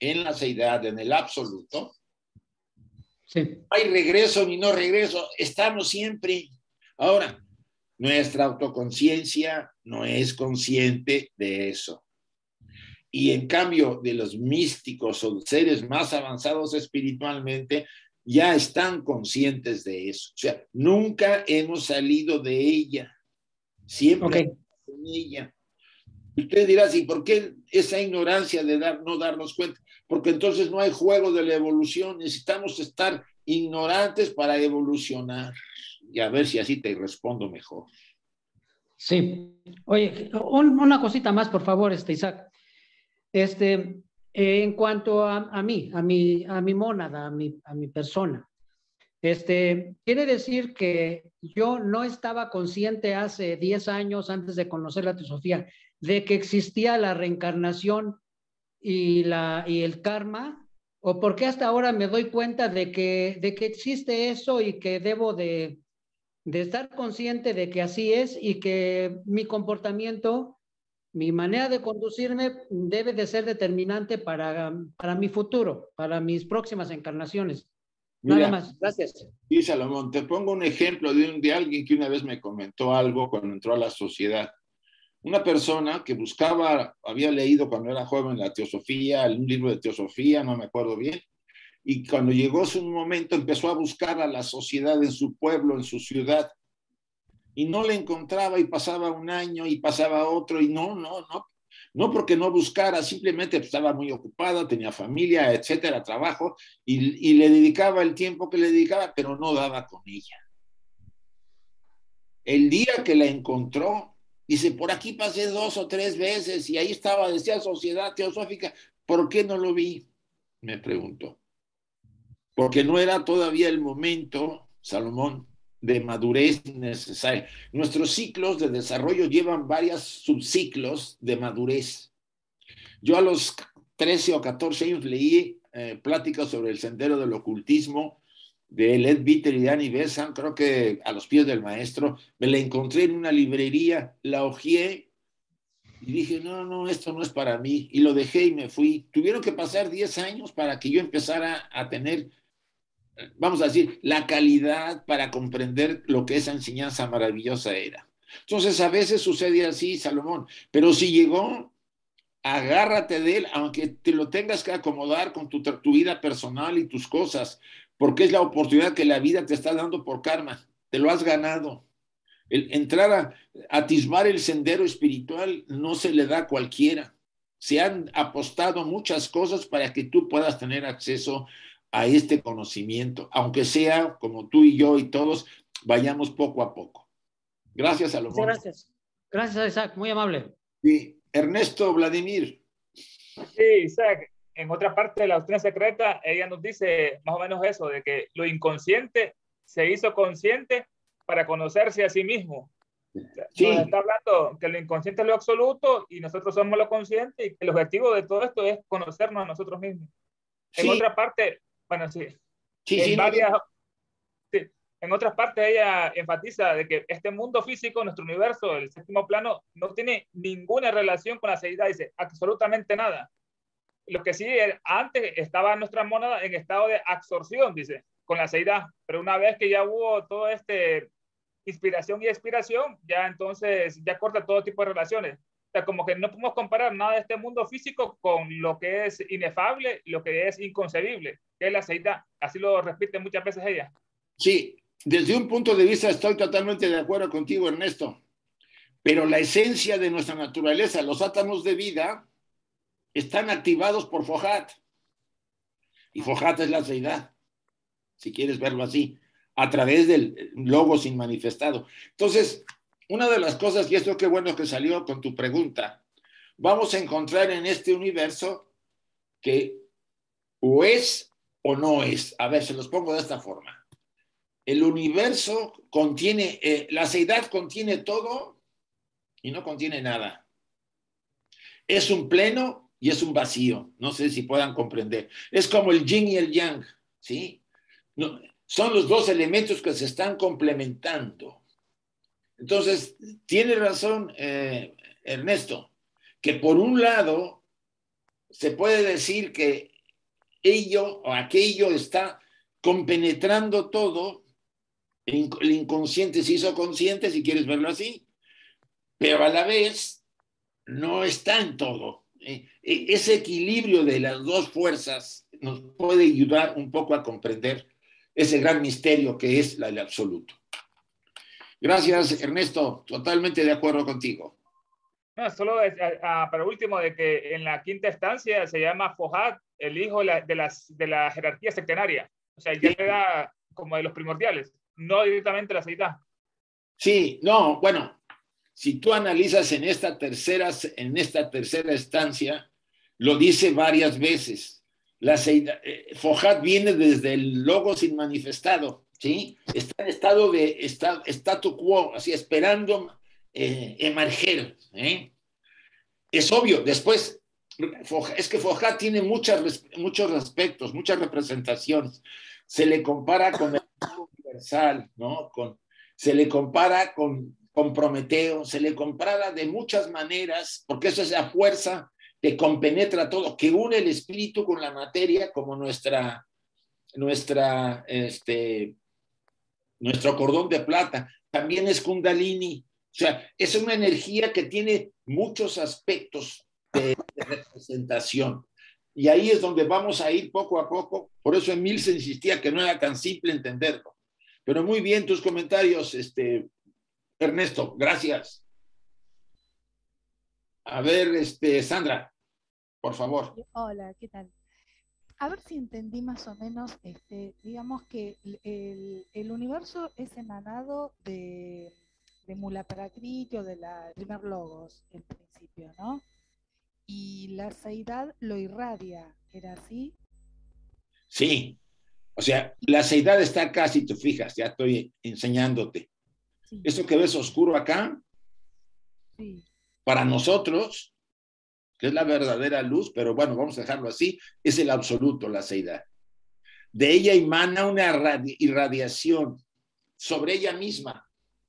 en la seidad, en el absoluto, sí. No hay regreso ni no regreso, estamos siempre. Ahora, nuestra autoconciencia no es consciente de eso. Y en cambio, de los místicos o seres más avanzados espiritualmente, ya están conscientes de eso. O sea, nunca hemos salido de ella. Siempre Okay. en ella. Usted dirá, ¿y por qué esa ignorancia de dar, no darnos cuenta? Porque entonces no hay juego de la evolución. Necesitamos estar ignorantes para evolucionar. Y a ver si así te respondo mejor. Sí. Oye, un, una cosita más, por favor, este, Isaac. Este, eh, en cuanto a, a mí, a mi, a mi mónada, a mi, a mi persona, este, quiere decir que yo no estaba consciente hace diez años, antes de conocer la teosofía, de que existía la reencarnación y, la, y el karma, o por qué hasta ahora me doy cuenta de que, de que existe eso y que debo de, de estar consciente de que así es y que mi comportamiento, mi manera de conducirme debe de ser determinante para, para mi futuro, para mis próximas encarnaciones. Nada Mira, más. Gracias. sí, Salomón, te pongo un ejemplo de, un, de alguien que una vez me comentó algo cuando entró a la sociedad. Una persona que buscaba, había leído cuando era joven la teosofía, un libro de teosofía, no me acuerdo bien, y cuando llegó su momento empezó a buscar a la sociedad en su pueblo, en su ciudad, y no le encontraba y pasaba un año y pasaba otro y no, no, no, no porque no buscara, simplemente estaba muy ocupada, tenía familia, etcétera, trabajo, y, y le dedicaba el tiempo que le dedicaba, pero no daba con ella. El día que la encontró, dice, por aquí pasé dos o tres veces y ahí estaba, decía Sociedad Teosófica, ¿por qué no lo vi? Me preguntó. Porque no era todavía el momento, Salomón, de madurez necesaria. Nuestros ciclos de desarrollo llevan varios subciclos de madurez. Yo a los trece o catorce años leí eh, pláticas sobre el sendero del ocultismo de Ed Bitter y Danny Besant, creo que a los pies del maestro. Me la encontré en una librería, la hojeé y dije, no, no, esto no es para mí. Y lo dejé y me fui. Tuvieron que pasar diez años para que yo empezara a tener, vamos a decir, la calidad para comprender lo que esa enseñanza maravillosa era. Entonces, a veces sucede así, Salomón, pero si llegó, agárrate de él, aunque te lo tengas que acomodar con tu, tu vida personal y tus cosas, porque es la oportunidad que la vida te está dando por karma, te lo has ganado. El entrar a atisbar el sendero espiritual no se le da a cualquiera. Se han apostado muchas cosas para que tú puedas tener acceso a este conocimiento, aunque sea como tú y yo y todos vayamos poco a poco. Gracias, Muchas Salomón. gracias. Gracias, Isaac. Muy amable. Sí. Ernesto Vladimir. Sí, Isaac, en otra parte de la doctrina secreta, ella nos dice más o menos eso, de que lo inconsciente se hizo consciente para conocerse a sí mismo. Sí. Nos está hablando que lo inconsciente es lo absoluto y nosotros somos lo consciente y que el objetivo de todo esto es conocernos a nosotros mismos. Sí. En otra parte, bueno, sí, Sí, en sí, varias... no. Sí, en otras partes ella enfatiza de que este mundo físico, nuestro universo, el séptimo plano, no tiene ninguna relación con la seidad, dice absolutamente nada. Lo que sí, antes estaba nuestra mónada en estado de absorción, dice, con la seidad, pero una vez que ya hubo todo este inspiración y expiración, ya entonces ya corta todo tipo de relaciones. O sea, como que no podemos comparar nada de este mundo físico con lo que es inefable, lo que es inconcebible, que es la seidad. Así lo repite muchas veces ella. Sí, desde un punto de vista estoy totalmente de acuerdo contigo, Ernesto, pero la esencia de nuestra naturaleza, los átomos de vida, están activados por Fohat. Y Fohat es la seidad, si quieres verlo así, a través del logos inmanifestado. Entonces, una de las cosas, y esto qué bueno que salió con tu pregunta, vamos a encontrar en este universo que o es o no es. A ver, se los pongo de esta forma. El universo contiene, eh, la seidad contiene todo y no contiene nada. Es un pleno y es un vacío. No sé si puedan comprender. Es como el yin y el yang, ¿sí? No, son los dos elementos que se están complementando. Entonces, tiene razón eh, Ernesto, que por un lado se puede decir que ello o aquello está compenetrando todo. El inconsciente se hizo consciente, si quieres verlo así, pero a la vez no está en todo. Ese equilibrio de las dos fuerzas nos puede ayudar un poco a comprender ese gran misterio que es la del absoluto. Gracias, Ernesto. Totalmente de acuerdo contigo. No, solo es, a, a, para último, de que en la quinta estancia se llama Fojat, el hijo de la, de, las, de la jerarquía sectenaria. O sea, ya le da como de los primordiales, no directamente la Seidá. Sí, no, bueno, si tú analizas en esta tercera, en esta tercera estancia, lo dice varias veces. La Seidá, eh, Fojat viene desde el logos inmanifestado, ¿sí? Está en estado de está, statu quo, así esperando eh, emerger, ¿eh? Es obvio, después, es que Fojat tiene muchas, muchos aspectos, muchas representaciones. Se le compara con el mundo universal, ¿no? Con, se le compara con, con Prometeo, se le compara de muchas maneras, porque eso es la fuerza que compenetra todo, que une el espíritu con la materia, como nuestra, nuestra, este, nuestro cordón de plata. También es Kundalini. O sea, es una energía que tiene muchos aspectos de, de representación. Y ahí es donde vamos a ir poco a poco. Por eso Emil se insistía que no era tan simple entenderlo. Pero muy bien tus comentarios, este, Ernesto. Gracias. A ver, este, Sandra, por favor. Hola, ¿qué tal? A ver si entendí más o menos, este, digamos que el, el universo es emanado de, de Mula Prakriti o de la primer logos, en principio, ¿no? Y la seidad lo irradia, ¿era así? Sí, o sea, la seidad está acá, si te fijas, ya estoy enseñándote. Sí. Eso que ves oscuro acá, sí. Para nosotros, que es la verdadera luz, pero bueno, vamos a dejarlo así, es el absoluto, la seidad. De ella emana una irradiación sobre ella misma.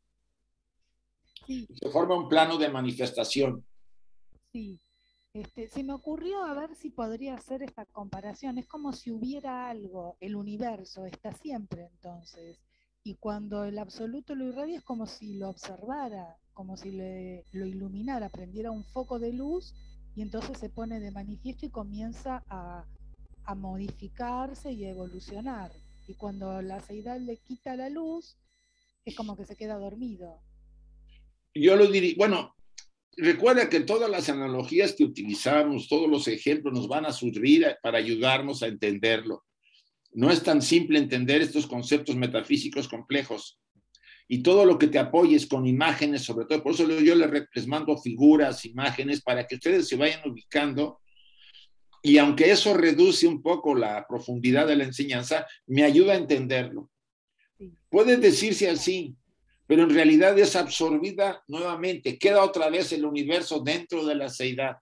Sí. Se forma un plano de manifestación. Sí. Este, se me ocurrió a ver si podría hacer esta comparación. Es como si hubiera algo, el universo está siempre entonces. Y cuando el absoluto lo irradia es como si lo observara, como si le, lo iluminara, prendiera un foco de luz y entonces se pone de manifiesto y comienza a, a modificarse y a evolucionar. Y cuando la seidad le quita la luz, es como que se queda dormido. Yo lo diría, bueno, recuerda que todas las analogías que utilizamos, todos los ejemplos nos van a servir para ayudarnos a entenderlo. No es tan simple entender estos conceptos metafísicos complejos. Y todo lo que te apoyes con imágenes, sobre todo, por eso yo les mando figuras, imágenes, para que ustedes se vayan ubicando. Y aunque eso reduce un poco la profundidad de la enseñanza, me ayuda a entenderlo. Puede decirse así, pero en realidad es absorbida nuevamente. Queda otra vez el universo dentro de la seidad.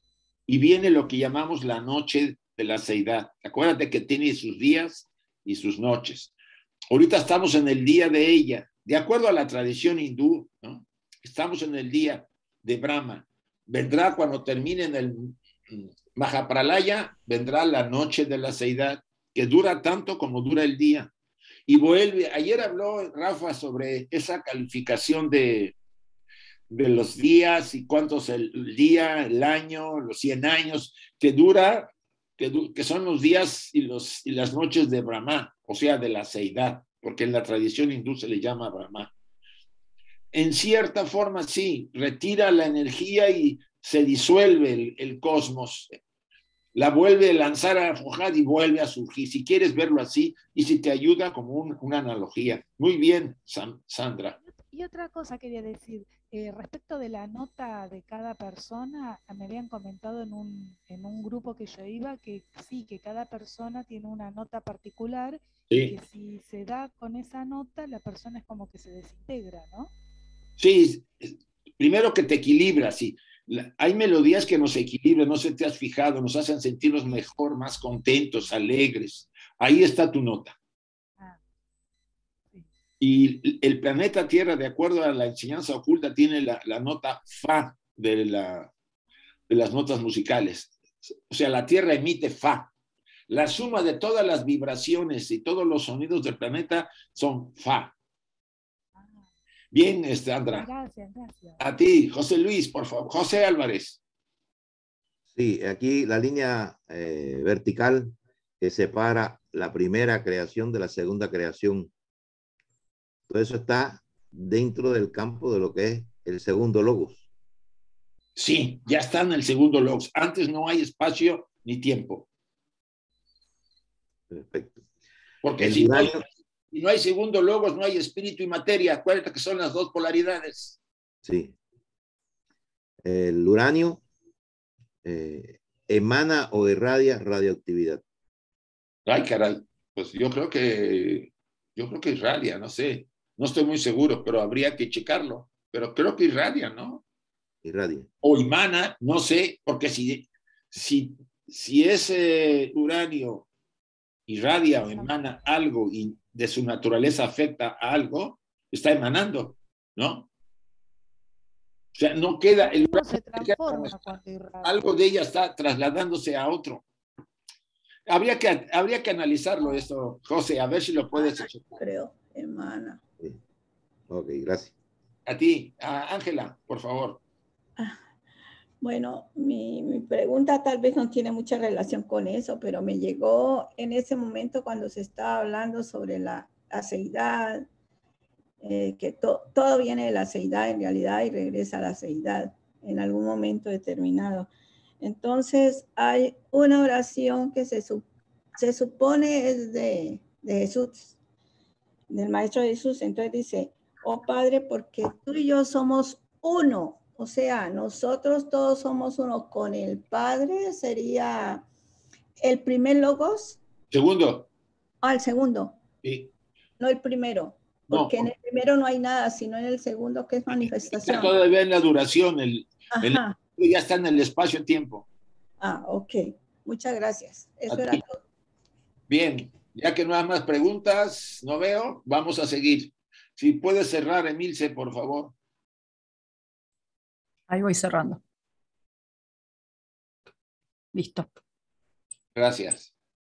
Y viene lo que llamamos la noche de la seidad. Acuérdate que tiene sus días y sus noches. Ahorita estamos en el día de ella. De acuerdo a la tradición hindú, ¿no? Estamos en el día de Brahma. Vendrá cuando termine en el Mahapralaya, vendrá la noche de la seidad, que dura tanto como dura el día. Y vuelve, ayer habló Rafa sobre esa calificación de, de los días y cuántos el, el día, el año, los cien años, que dura, que, que son los días y, los, y las noches de Brahma, o sea, de la seidad, porque en la tradición hindú se le llama Brahma. En cierta forma, sí, retira la energía y se disuelve el, el cosmos, la vuelve a lanzar a Fojat y vuelve a surgir, si quieres verlo así, y si te ayuda como un, una analogía. Muy bien, Sam, Sandra. Y otra cosa quería decir, eh, respecto de la nota de cada persona, me habían comentado en un, en un grupo que yo iba que sí, que cada persona tiene una nota particular, sí. Y que si se da con esa nota, la persona es como que se desintegra, ¿no? Sí, primero que te equilibra, sí. Hay melodías que nos equilibran, no sé si te has fijado, nos hacen sentirnos mejor, más contentos, alegres. Ahí está tu nota. Ah, sí. Y el planeta Tierra, de acuerdo a la enseñanza oculta, tiene la, la nota Fa de, la, de las notas musicales. O sea, la Tierra emite Fa. La suma de todas las vibraciones y todos los sonidos del planeta son Fa. Bien, Sandra. Gracias, gracias. A ti, José Luis, por favor. José Álvarez. Sí, aquí la línea eh, vertical que separa la primera creación de la segunda creación. Todo eso está dentro del campo de lo que es el segundo logos. Sí, ya está en el segundo logos. Antes no hay espacio ni tiempo. Perfecto. Porque El si no, hay, uranio, si no hay segundo logos, no hay espíritu y materia. Acuérdate que son las dos polaridades. sí. El uranio eh, emana o irradia radioactividad. Ay, caray. Pues yo creo que, yo creo que irradia, no sé. No estoy muy seguro, pero habría que checarlo. Pero creo que irradia, ¿no? Irradia. O emana, no sé, porque si, si, si ese uranio irradia o emana algo y de su naturaleza afecta a algo, está emanando, ¿no? O sea, no queda el Algo se uranio, queda como transforma está. cuando irradia. Algo de ella está trasladándose a otro. Habría que, habría que analizarlo esto, José, a ver si lo puedes hacer. Creo, emana. Sí. Ok, gracias. A ti, a Ángela, por favor. Ah, bueno, mi, mi pregunta tal vez no tiene mucha relación con eso, pero me llegó en ese momento cuando se estaba hablando sobre la aceidad, eh, que to, todo viene de la aceidad en realidad y regresa a la aceidad en algún momento determinado. Entonces hay una oración que se, se supone es de, de Jesús, del Maestro Jesús. Entonces dice, oh Padre, porque tú y yo somos uno. O sea, nosotros todos somos uno con el Padre. Sería el primer logos. Segundo. Ah, el segundo. Sí. No el primero. Porque no. En el primero no hay nada, sino en el segundo que es manifestación. Está todavía en la duración. El, el, ya está en el espacio-tiempo. Ah, ok. Muchas gracias. Eso era todo. Bien. Ya que no hay más preguntas, no veo, vamos a seguir. Si puede cerrar, Emilce, por favor. Ahí voy cerrando. Listo. Gracias.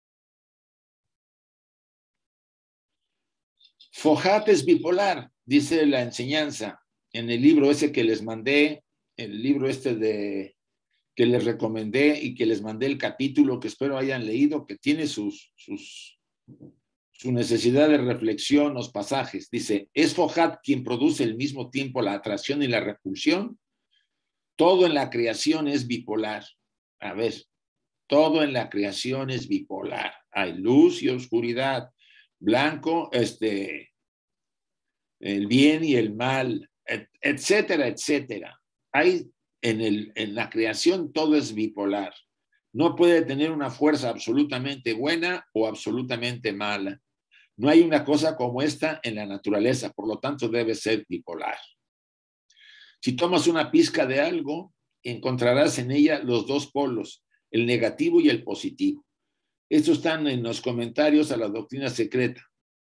Fojat es bipolar, dice la enseñanza, en el libro ese que les mandé, el libro este de que les recomendé y que les mandé el capítulo que espero hayan leído, que tiene sus, sus, su necesidad de reflexión, los pasajes. Dice, ¿es Fojat quien produce al mismo tiempo la atracción y la repulsión? Todo en la creación es bipolar. A ver, todo en la creación es bipolar. Hay luz y oscuridad, blanco, este, el bien y el mal, et, etcétera, etcétera. Hay en, el, en la creación todo es bipolar. No puede tener una fuerza absolutamente buena o absolutamente mala. No hay una cosa como esta en la naturaleza, por lo tanto debe ser bipolar. Si tomas una pizca de algo, encontrarás en ella los dos polos, el negativo y el positivo. Estos están en los comentarios a la doctrina secreta.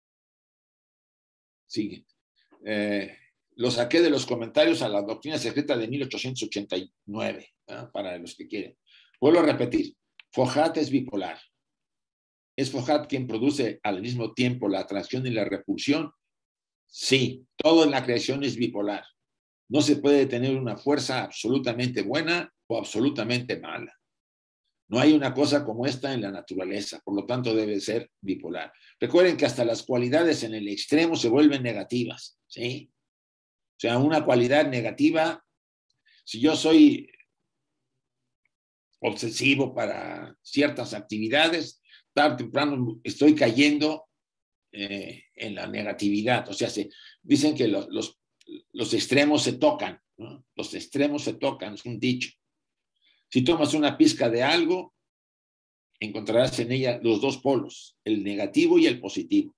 Sigue. Eh, lo saqué de los comentarios a la doctrina secreta de mil ochocientos ochenta y nueve, ¿eh? Para los que quieren. Vuelvo a repetir, Fojat es bipolar. ¿Es Fojat quien produce al mismo tiempo la atracción y la repulsión? Sí, todo en la creación es bipolar. No se puede tener una fuerza absolutamente buena o absolutamente mala. No hay una cosa como esta en la naturaleza, por lo tanto debe ser bipolar. Recuerden que hasta las cualidades en el extremo se vuelven negativas, ¿sí? O sea, una cualidad negativa, si yo soy obsesivo para ciertas actividades, tarde o temprano estoy cayendo eh, en la negatividad. O sea, se, dicen que los, los, los extremos se tocan, ¿no? Los extremos se tocan, es un dicho. Si tomas una pizca de algo, encontrarás en ella los dos polos, el negativo y el positivo.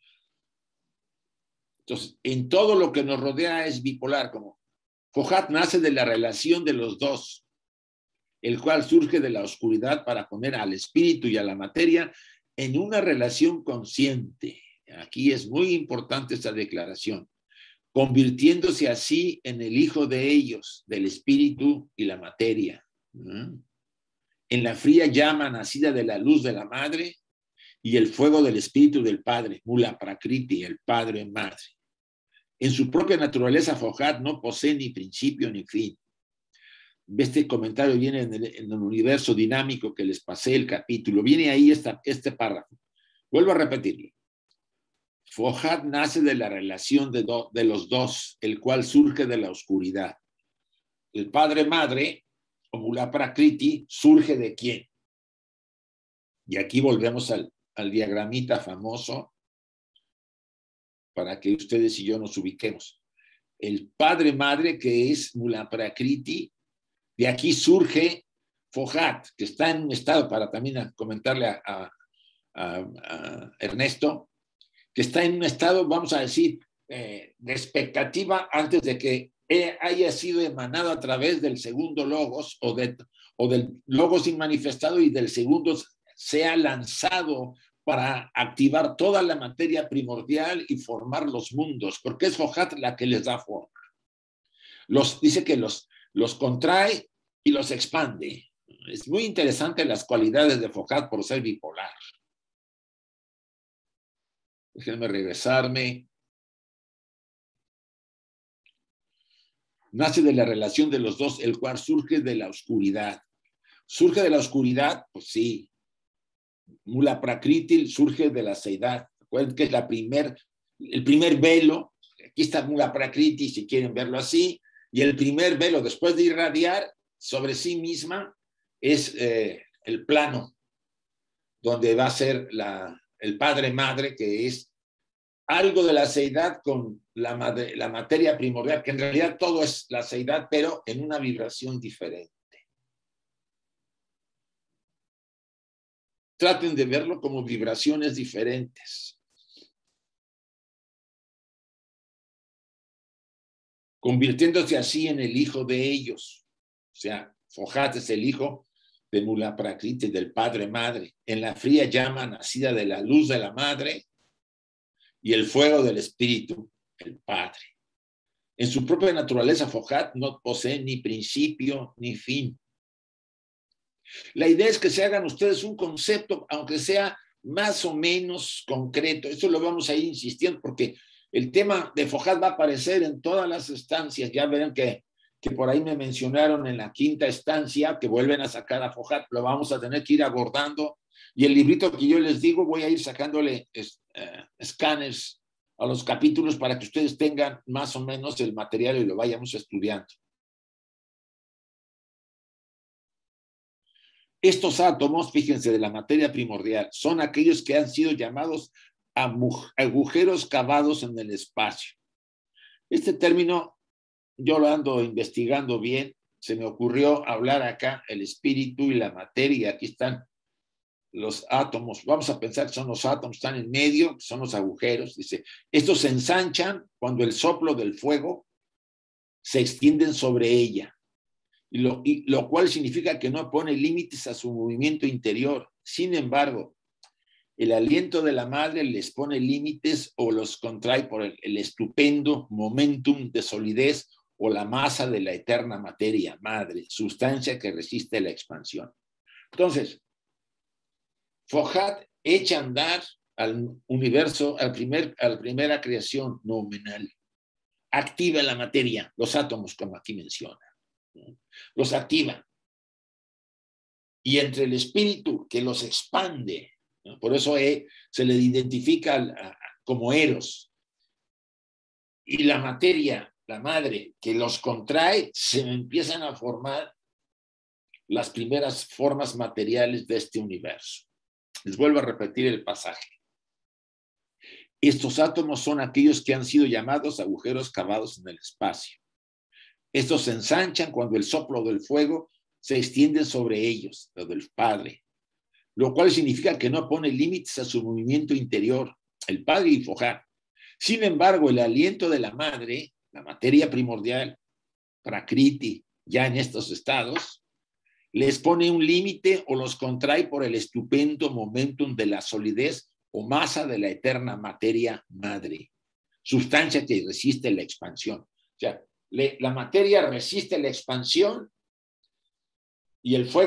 Entonces, en todo lo que nos rodea es bipolar, como Fojat nace de la relación de los dos, el cual surge de la oscuridad para poner al espíritu y a la materia en una relación consciente. Aquí es muy importante esta declaración, convirtiéndose así en el hijo de ellos, del espíritu y la materia. ¿Mm? en la fría llama nacida de la luz de la madre y el fuego del espíritu del padre, Mula Prakriti, el padre madre. En su propia naturaleza, Fohat no posee ni principio ni fin. Este comentario viene en el, en el universo dinámico que les pasé el capítulo. Viene ahí esta, este párrafo. Vuelvo a repetirlo. Fohat nace de la relación de, do, de los dos, el cual surge de la oscuridad. El padre-madre, o Mula Prakriti, surge de quién. Y aquí volvemos al, al diagramita famoso para que ustedes y yo nos ubiquemos. El padre-madre, que es Mula Prakriti, de aquí surge Fohat, que está en un estado, para también comentarle a, a, a, a Ernesto, que está en un estado, vamos a decir, eh, de expectativa antes de que haya sido emanado a través del segundo logos o, de, o del logos inmanifestado y del segundo sea lanzado para activar toda la materia primordial y formar los mundos, porque es Fohat la que les da forma. Los, dice que los, los contrae y los expande. Es muy interesante las cualidades de Fohat por ser bipolar. Déjenme regresarme. Nace de la relación de los dos, el cual surge de la oscuridad. ¿Surge de la oscuridad? Pues sí. Mula Prakriti surge de la seidad. Recuerden que es la primer, el primer velo. Aquí está Mula Prakriti, si quieren verlo así. Y el primer velo, después de irradiar sobre sí misma, es eh, el plano, donde va a ser la, el padre-madre, que es algo de la seidad con la, madre, la materia primordial, que en realidad todo es la seidad, pero en una vibración diferente. Traten de verlo como vibraciones diferentes. Convirtiéndose así en el hijo de ellos. O sea, Fohat es el hijo de Mula Prakriti, del padre-madre, en la fría llama nacida de la luz de la madre y el fuego del espíritu, el padre. En su propia naturaleza, Fohat no posee ni principio ni fin. La idea es que se hagan ustedes un concepto, aunque sea más o menos concreto. Eso lo vamos a ir insistiendo porque el tema de Fohat va a aparecer en todas las estancias. Ya verán que, que por ahí me mencionaron en la quinta estancia que vuelven a sacar a Fohat. Lo vamos a tener que ir abordando. Y el librito que yo les digo, voy a ir sacándole es, uh, escáneres a los capítulos para que ustedes tengan más o menos el material y lo vayamos estudiando. Estos átomos, fíjense, de la materia primordial, son aquellos que han sido llamados agujeros cavados en el espacio. Este término yo lo ando investigando bien, se me ocurrió hablar acá el espíritu y la materia, aquí están los átomos, vamos a pensar que son los átomos, están en medio, son los agujeros, dice, estos se ensanchan cuando el soplo del fuego se extienden sobre ella. Y lo, y lo cual significa que no pone límites a su movimiento interior. Sin embargo, el aliento de la madre les pone límites o los contrae por el, el estupendo momentum de solidez o la masa de la eterna materia madre, sustancia que resiste la expansión. Entonces, Fohat echa a andar al universo, al primer, a la primera creación nominal. Activa la materia, los átomos, como aquí menciona. Los activa. Y entre el espíritu que los expande, ¿no? Por eso eh, se le identifica a, a, como Eros. Y la materia, la madre, que los contrae, se empiezan a formar las primeras formas materiales de este universo. Les vuelvo a repetir el pasaje. Estos átomos son aquellos que han sido llamados agujeros cavados en el espacio. Estos se ensanchan cuando el soplo del fuego se extiende sobre ellos, lo del Padre, lo cual significa que no pone límites a su movimiento interior, el Padre y Fohat. Sin embargo, el aliento de la madre, la materia primordial, Prakriti, ya en estos estados, les pone un límite o los contrae por el estupendo momentum de la solidez o masa de la eterna materia madre, sustancia que resiste la expansión. O sea, Le, la materia resiste la expansión y el fuego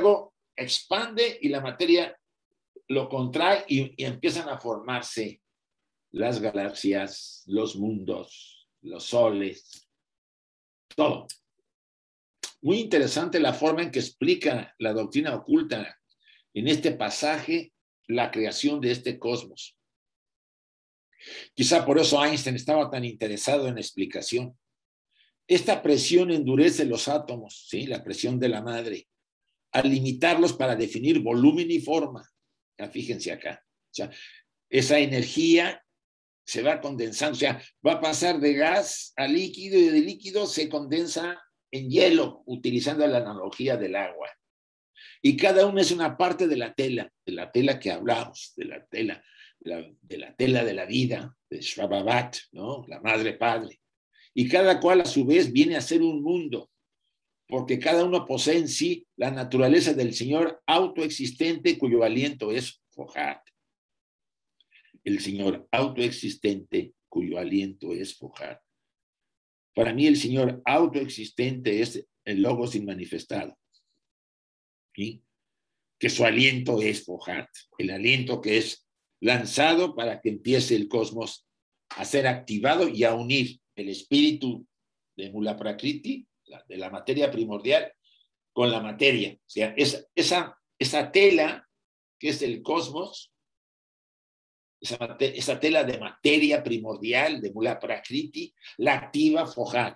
expande y la materia lo contrae y, y empiezan a formarse las galaxias, los mundos, los soles, todo. Muy interesante la forma en que explica la doctrina oculta en este pasaje la creación de este cosmos. Quizá por eso Einstein estaba tan interesado en la explicación. Esta presión endurece los átomos, ¿sí? La presión de la madre, al limitarlos para definir volumen y forma. Ya, fíjense acá. O sea, esa energía se va condensando, o sea, va a pasar de gas a líquido y de líquido se condensa en hielo, utilizando la analogía del agua. Y cada uno es una parte de la tela, de la tela que hablamos, de la tela, de la, de la tela de la vida, de Shrababat, ¿no? La madre padre. Y cada cual a su vez viene a ser un mundo, porque cada uno posee en sí la naturaleza del Señor autoexistente cuyo aliento es Fohat. El Señor autoexistente cuyo aliento es Fohat. Para mí el Señor autoexistente es el Logos inmanifestado. ¿Sí? Que su aliento es Fohat, el aliento que es lanzado para que empiece el cosmos a ser activado y a unir el espíritu de Mula Prakriti, de la materia primordial, con la materia. O sea, esa, esa, esa tela que es el cosmos, esa, esa tela de materia primordial de Mula Prakriti, la activa Fohat.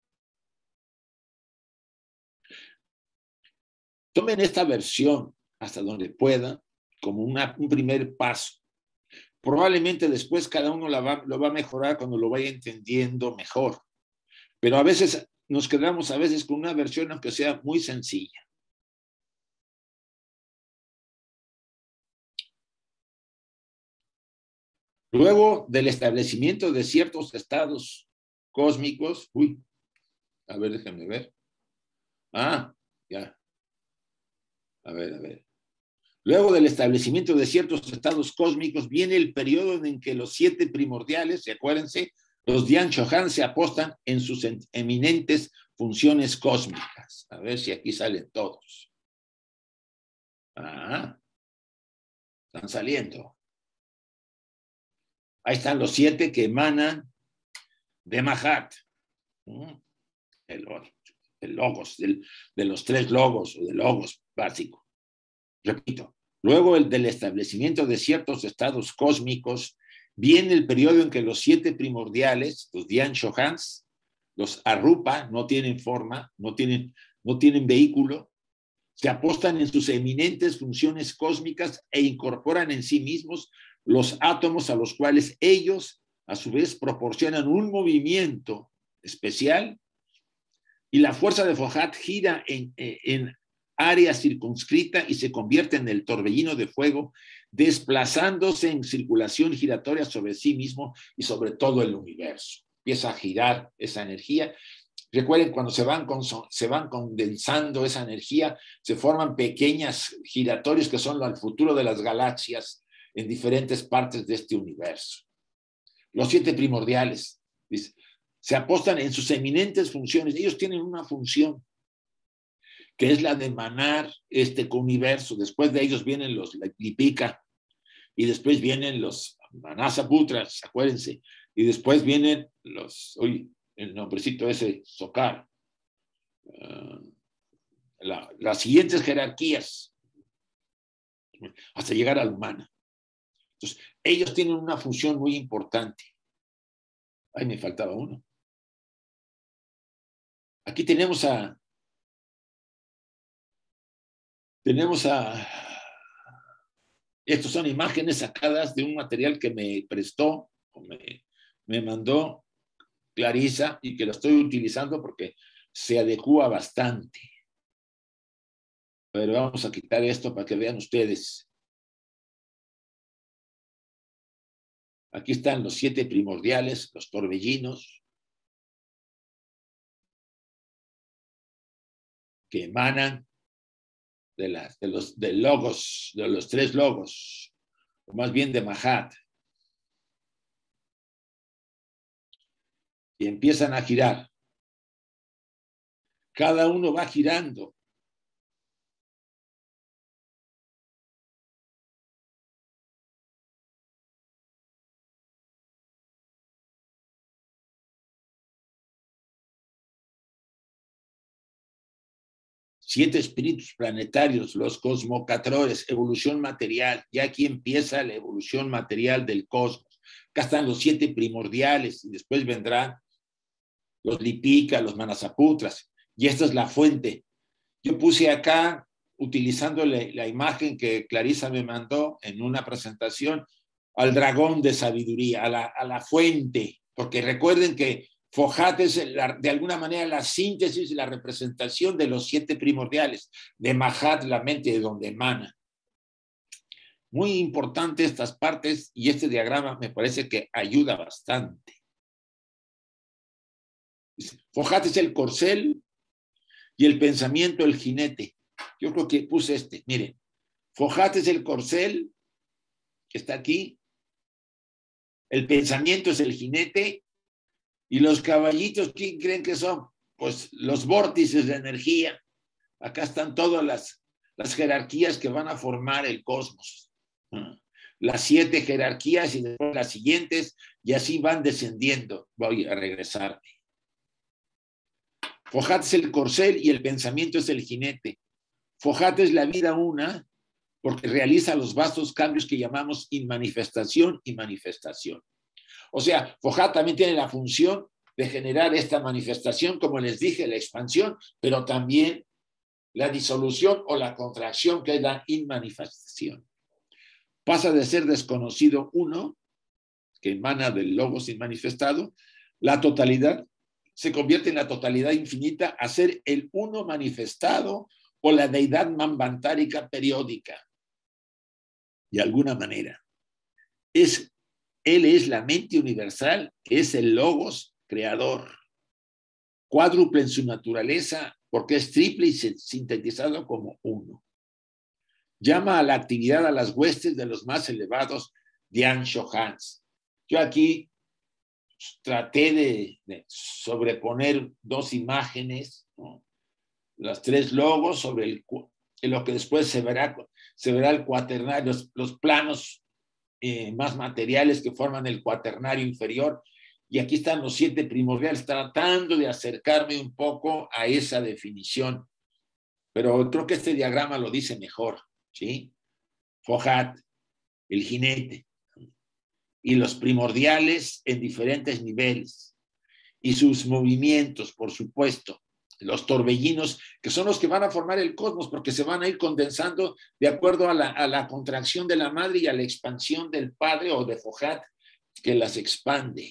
Tomen esta versión hasta donde puedan como una, un primer paso. Probablemente después cada uno la va, lo va a mejorar cuando lo vaya entendiendo mejor. Pero a veces nos quedamos a veces con una versión aunque sea muy sencilla. Luego del establecimiento de ciertos estados cósmicos, uy, a ver, déjenme ver. Ah, ya. A ver, a ver. Luego del establecimiento de ciertos estados cósmicos viene el periodo en que los siete primordiales, y acuérdense, los Dian Chohan se apostan en sus eminentes funciones cósmicas. A ver si aquí salen todos. Ah, están saliendo. Ahí están los siete que emanan de Mahat. El, el logos, del, de los tres logos o de logos básico. Repito, luego el del establecimiento de ciertos estados cósmicos, viene el periodo en que los siete primordiales, los Dian Shohans, los Arupa, no tienen forma, no tienen, no tienen vehículo, se apostan en sus eminentes funciones cósmicas e incorporan en sí mismos los átomos a los cuales ellos, a su vez, proporcionan un movimiento especial y la fuerza de Fohat gira en, en área circunscrita y se convierte en el torbellino de fuego, desplazándose en circulación giratoria sobre sí mismo y sobre todo el universo. Empieza a girar esa energía. Recuerden, cuando se van, con, se van condensando esa energía, se forman pequeñas giratorios que son el futuro de las galaxias en diferentes partes de este universo. Los siete primordiales, dice, se apostan en sus eminentes funciones. Ellos tienen una función que es la de emanar este universo. Después de ellos vienen los Lipika y después vienen los Manasaputras, acuérdense, y después vienen los, oye, el nombrecito ese, Sokar. Uh, la, las siguientes jerarquías hasta llegar a la humana. Entonces, ellos tienen una función muy importante. Ay, me faltaba uno. Aquí tenemos a Tenemos a... Estas son imágenes sacadas de un material que me prestó, o me, me mandó Clarisa y que lo estoy utilizando porque se adecúa bastante. Pero vamos a quitar esto para que vean ustedes. Aquí están los siete primordiales, los torbellinos, que emanan de, las, de, los, de logos, de los tres logos, o más bien de Mahat. Y empiezan a girar. Cada uno va girando siete espíritus planetarios, los cosmocatrores, evolución material. Ya aquí empieza la evolución material del cosmos. Acá están los siete primordiales y después vendrán los Lipika, los Manasaputras. Y esta es la fuente. Yo puse acá, utilizando la, la imagen que Clarisa me mandó en una presentación, al dragón de sabiduría, a la, a la fuente. Porque recuerden que Fohat es la, de alguna manera la síntesis y la representación de los siete primordiales, de Mahat, la mente de donde emana. Muy importante estas partes y este diagrama me parece que ayuda bastante. Fohat es el corcel y el pensamiento el jinete. Yo creo que puse este, miren. Fohat es el corcel, que está aquí. El pensamiento es el jinete. Y los caballitos, ¿quién creen que son? Pues los vórtices de energía. Acá están todas las, las jerarquías que van a formar el cosmos. Las siete jerarquías y después las siguientes, y así van descendiendo. Voy a regresarme. Fohat es el corcel y el pensamiento es el jinete. Fohat es la vida una, porque realiza los vastos cambios que llamamos inmanifestación y manifestación. O sea, Fohat también tiene la función de generar esta manifestación, como les dije, la expansión, pero también la disolución o la contracción, que es la inmanifestación. Pasa de ser desconocido uno, que emana del logos inmanifestado, la totalidad, se convierte en la totalidad infinita a ser el uno manifestado o la deidad manvantárica periódica. De alguna manera. Es Él es la mente universal, que es el logos creador. Cuádruple en su naturaleza, porque es triple y sintetizado como uno. Llama a la actividad a las huestes de los más elevados Dian Shohans. Yo aquí traté de, de sobreponer dos imágenes, ¿no? Las tres logos sobre el, lo que después se verá, se verá el cuaternario, los, los planos Eh, más materiales que forman el cuaternario inferior, y aquí están los siete primordiales, tratando de acercarme un poco a esa definición, pero creo que este diagrama lo dice mejor, ¿sí? Fohat, el jinete, y los primordiales en diferentes niveles, y sus movimientos, por supuesto, los torbellinos, que son los que van a formar el cosmos, porque se van a ir condensando de acuerdo a la, a la contracción de la madre y a la expansión del padre o de Fohat, que las expande.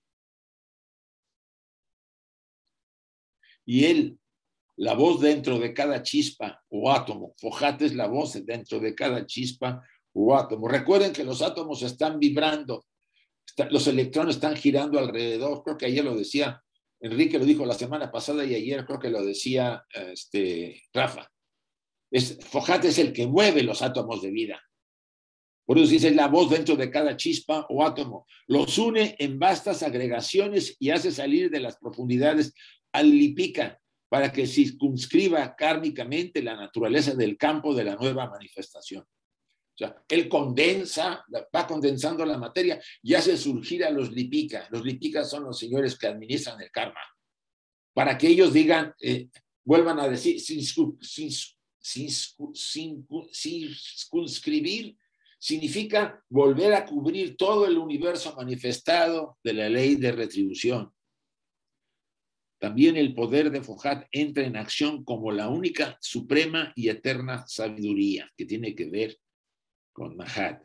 Y él, la voz dentro de cada chispa o átomo. Fohat es la voz dentro de cada chispa o átomo. Recuerden que los átomos están vibrando, está, los electrones están girando alrededor. Creo que ayer lo decía Enrique, lo dijo la semana pasada, y ayer creo que lo decía este, Rafa. Es, Fohat es el que mueve los átomos de vida. Por eso dice la voz dentro de cada chispa o átomo. Los une en vastas agregaciones y hace salir de las profundidades al Lipika para que circunscriba kármicamente la naturaleza del campo de la nueva manifestación. O sea, él condensa, va condensando la materia y hace surgir a los Lipika. Los Lipika son los señores que administran el karma. Para que ellos digan, eh, vuelvan a decir, circunscribir significa volver a cubrir todo el universo manifestado de la ley de retribución. También el poder de Fohat entra en acción como la única, suprema y eterna sabiduría que tiene que ver con Mahat.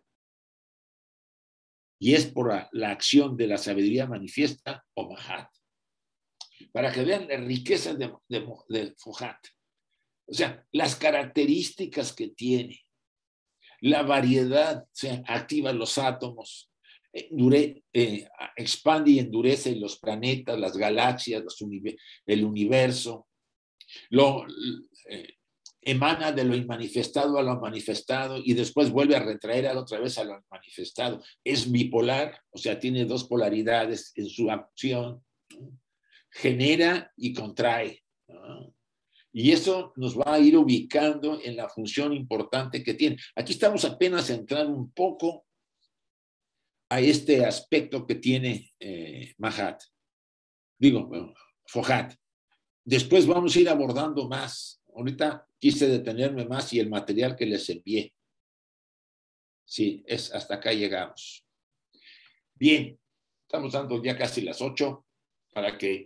Y es por la, la acción de la sabiduría manifiesta o Mahat. Para que vean la riqueza de, de, de Fohat. O sea, las características que tiene, la variedad, o sea, activa los átomos, endure, eh, expande y endurece los planetas, las galaxias, los univ el universo, lo, eh, emana de lo inmanifestado a lo manifestado y después vuelve a retraer a otra vez a lo manifestado. Es bipolar, o sea, tiene dos polaridades en su acción, ¿no? Genera y contrae, ¿no? Y eso nos va a ir ubicando en la función importante que tiene. Aquí estamos apenas entrando un poco a este aspecto que tiene eh, Mahat. Digo, bueno, Fohat. Después vamos a ir abordando más. ahorita quise detenerme más y el material que les envié. Sí, es hasta acá llegamos. Bien, estamos dando ya casi las ocho para que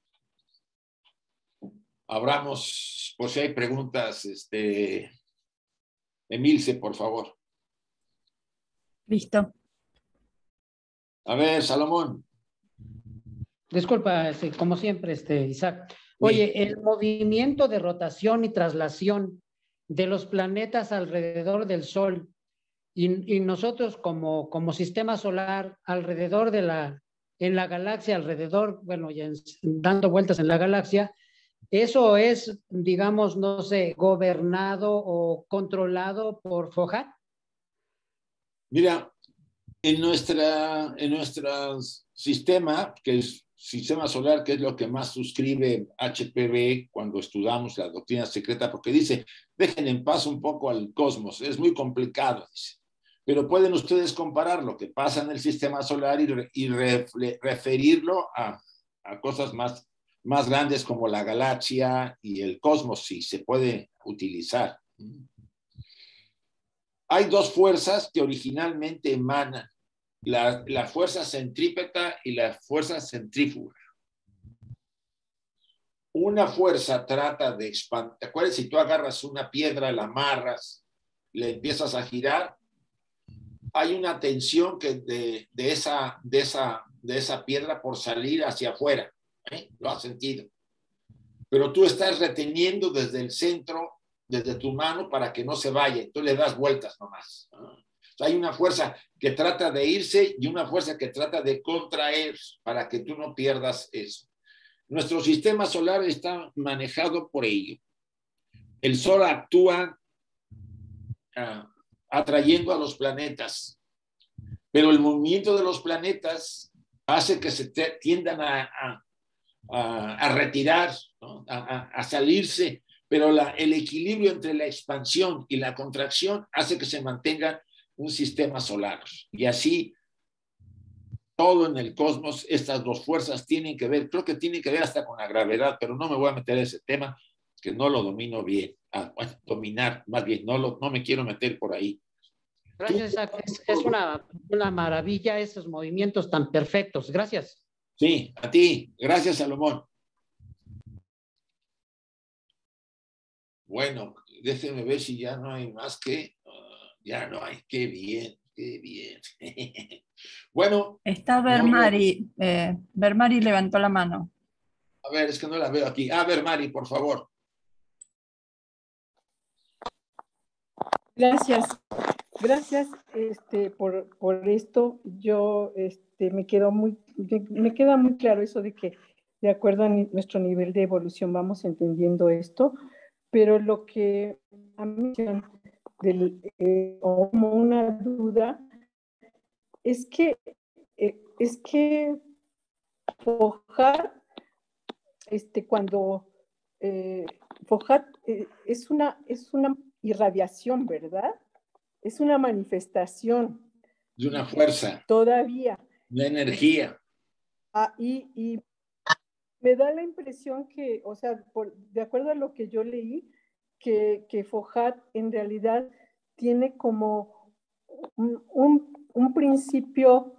abramos, por si hay preguntas, este, Emilce, por favor. Listo. A ver, Salomón. Disculpa, este, como siempre, este, Isaac. Oye, Sí. el movimiento de rotación y traslación de los planetas alrededor del Sol y, y nosotros como, como sistema solar alrededor de la, en la galaxia, alrededor, bueno, ya en, dando vueltas en la galaxia, ¿eso es, digamos, no sé, gobernado o controlado por Foucault? Mira, en, nuestra, en nuestro sistema, que es sistema solar, que es lo que más suscribe H P V cuando estudiamos la doctrina secreta, porque dice, dejen en paz un poco al cosmos, es muy complicado, dice. Pero pueden ustedes comparar lo que pasa en el sistema solar y, re, y re, referirlo a, a cosas más, más grandes como la galaxia y el cosmos, si se puede utilizar. Hay dos fuerzas que originalmente emanan, la, la fuerza centrípeta y la fuerza centrífuga. Una fuerza trata de expandir. ¿Te acuerdas? Si tú agarras una piedra, la amarras, le empiezas a girar, hay una tensión que de, de, esa, de, esa, de esa piedra por salir hacia afuera. ¿Eh? Lo has sentido. Pero tú estás reteniendo desde el centro, desde tu mano, para que no se vaya. Tú le das vueltas nomás. ¿No? O sea, hay una fuerza que trata de irse y una fuerza que trata de contraer para que tú no pierdas eso. Nuestro sistema solar está manejado por ello. El Sol actúa uh, atrayendo a los planetas, pero el movimiento de los planetas hace que se te, tiendan a, a, a, a retirar, ¿no? a, a salirse, pero la, el equilibrio entre la expansión y la contracción hace que se mantenga un sistema solar. Y así, todo en el cosmos, estas dos fuerzas tienen que ver, creo que tienen que ver hasta con la gravedad, pero no me voy a meter en ese tema, que no lo domino bien. Ah, bueno, dominar, más bien, no, lo, no me quiero meter por ahí. Gracias, Isaac. Es, es una, una maravilla esos movimientos tan perfectos. Gracias. Sí, a ti. Gracias, Salomón. Bueno, déjenme ver si ya no hay más que... Uh, ya no hay. Qué bien, qué bien. Bueno. Está Bermari. No, eh, Bermari levantó la mano. A ver, es que no la veo aquí. A ver, Mari, por favor. Gracias. Gracias este, por, por esto. Yo este, me, quedo muy, me queda muy claro eso de que de acuerdo a ni, nuestro nivel de evolución vamos entendiendo esto, pero lo que a mí del, eh, como una duda es que, eh, es que Foucault, este, cuando eh, Foucault eh, es, una, es una irradiación, ¿verdad? Es una manifestación. De una fuerza. Todavía. De energía. Ah, y, y me da la impresión que, o sea, por, de acuerdo a lo que yo leí, que, que Foucault en realidad tiene como un, un, un principio,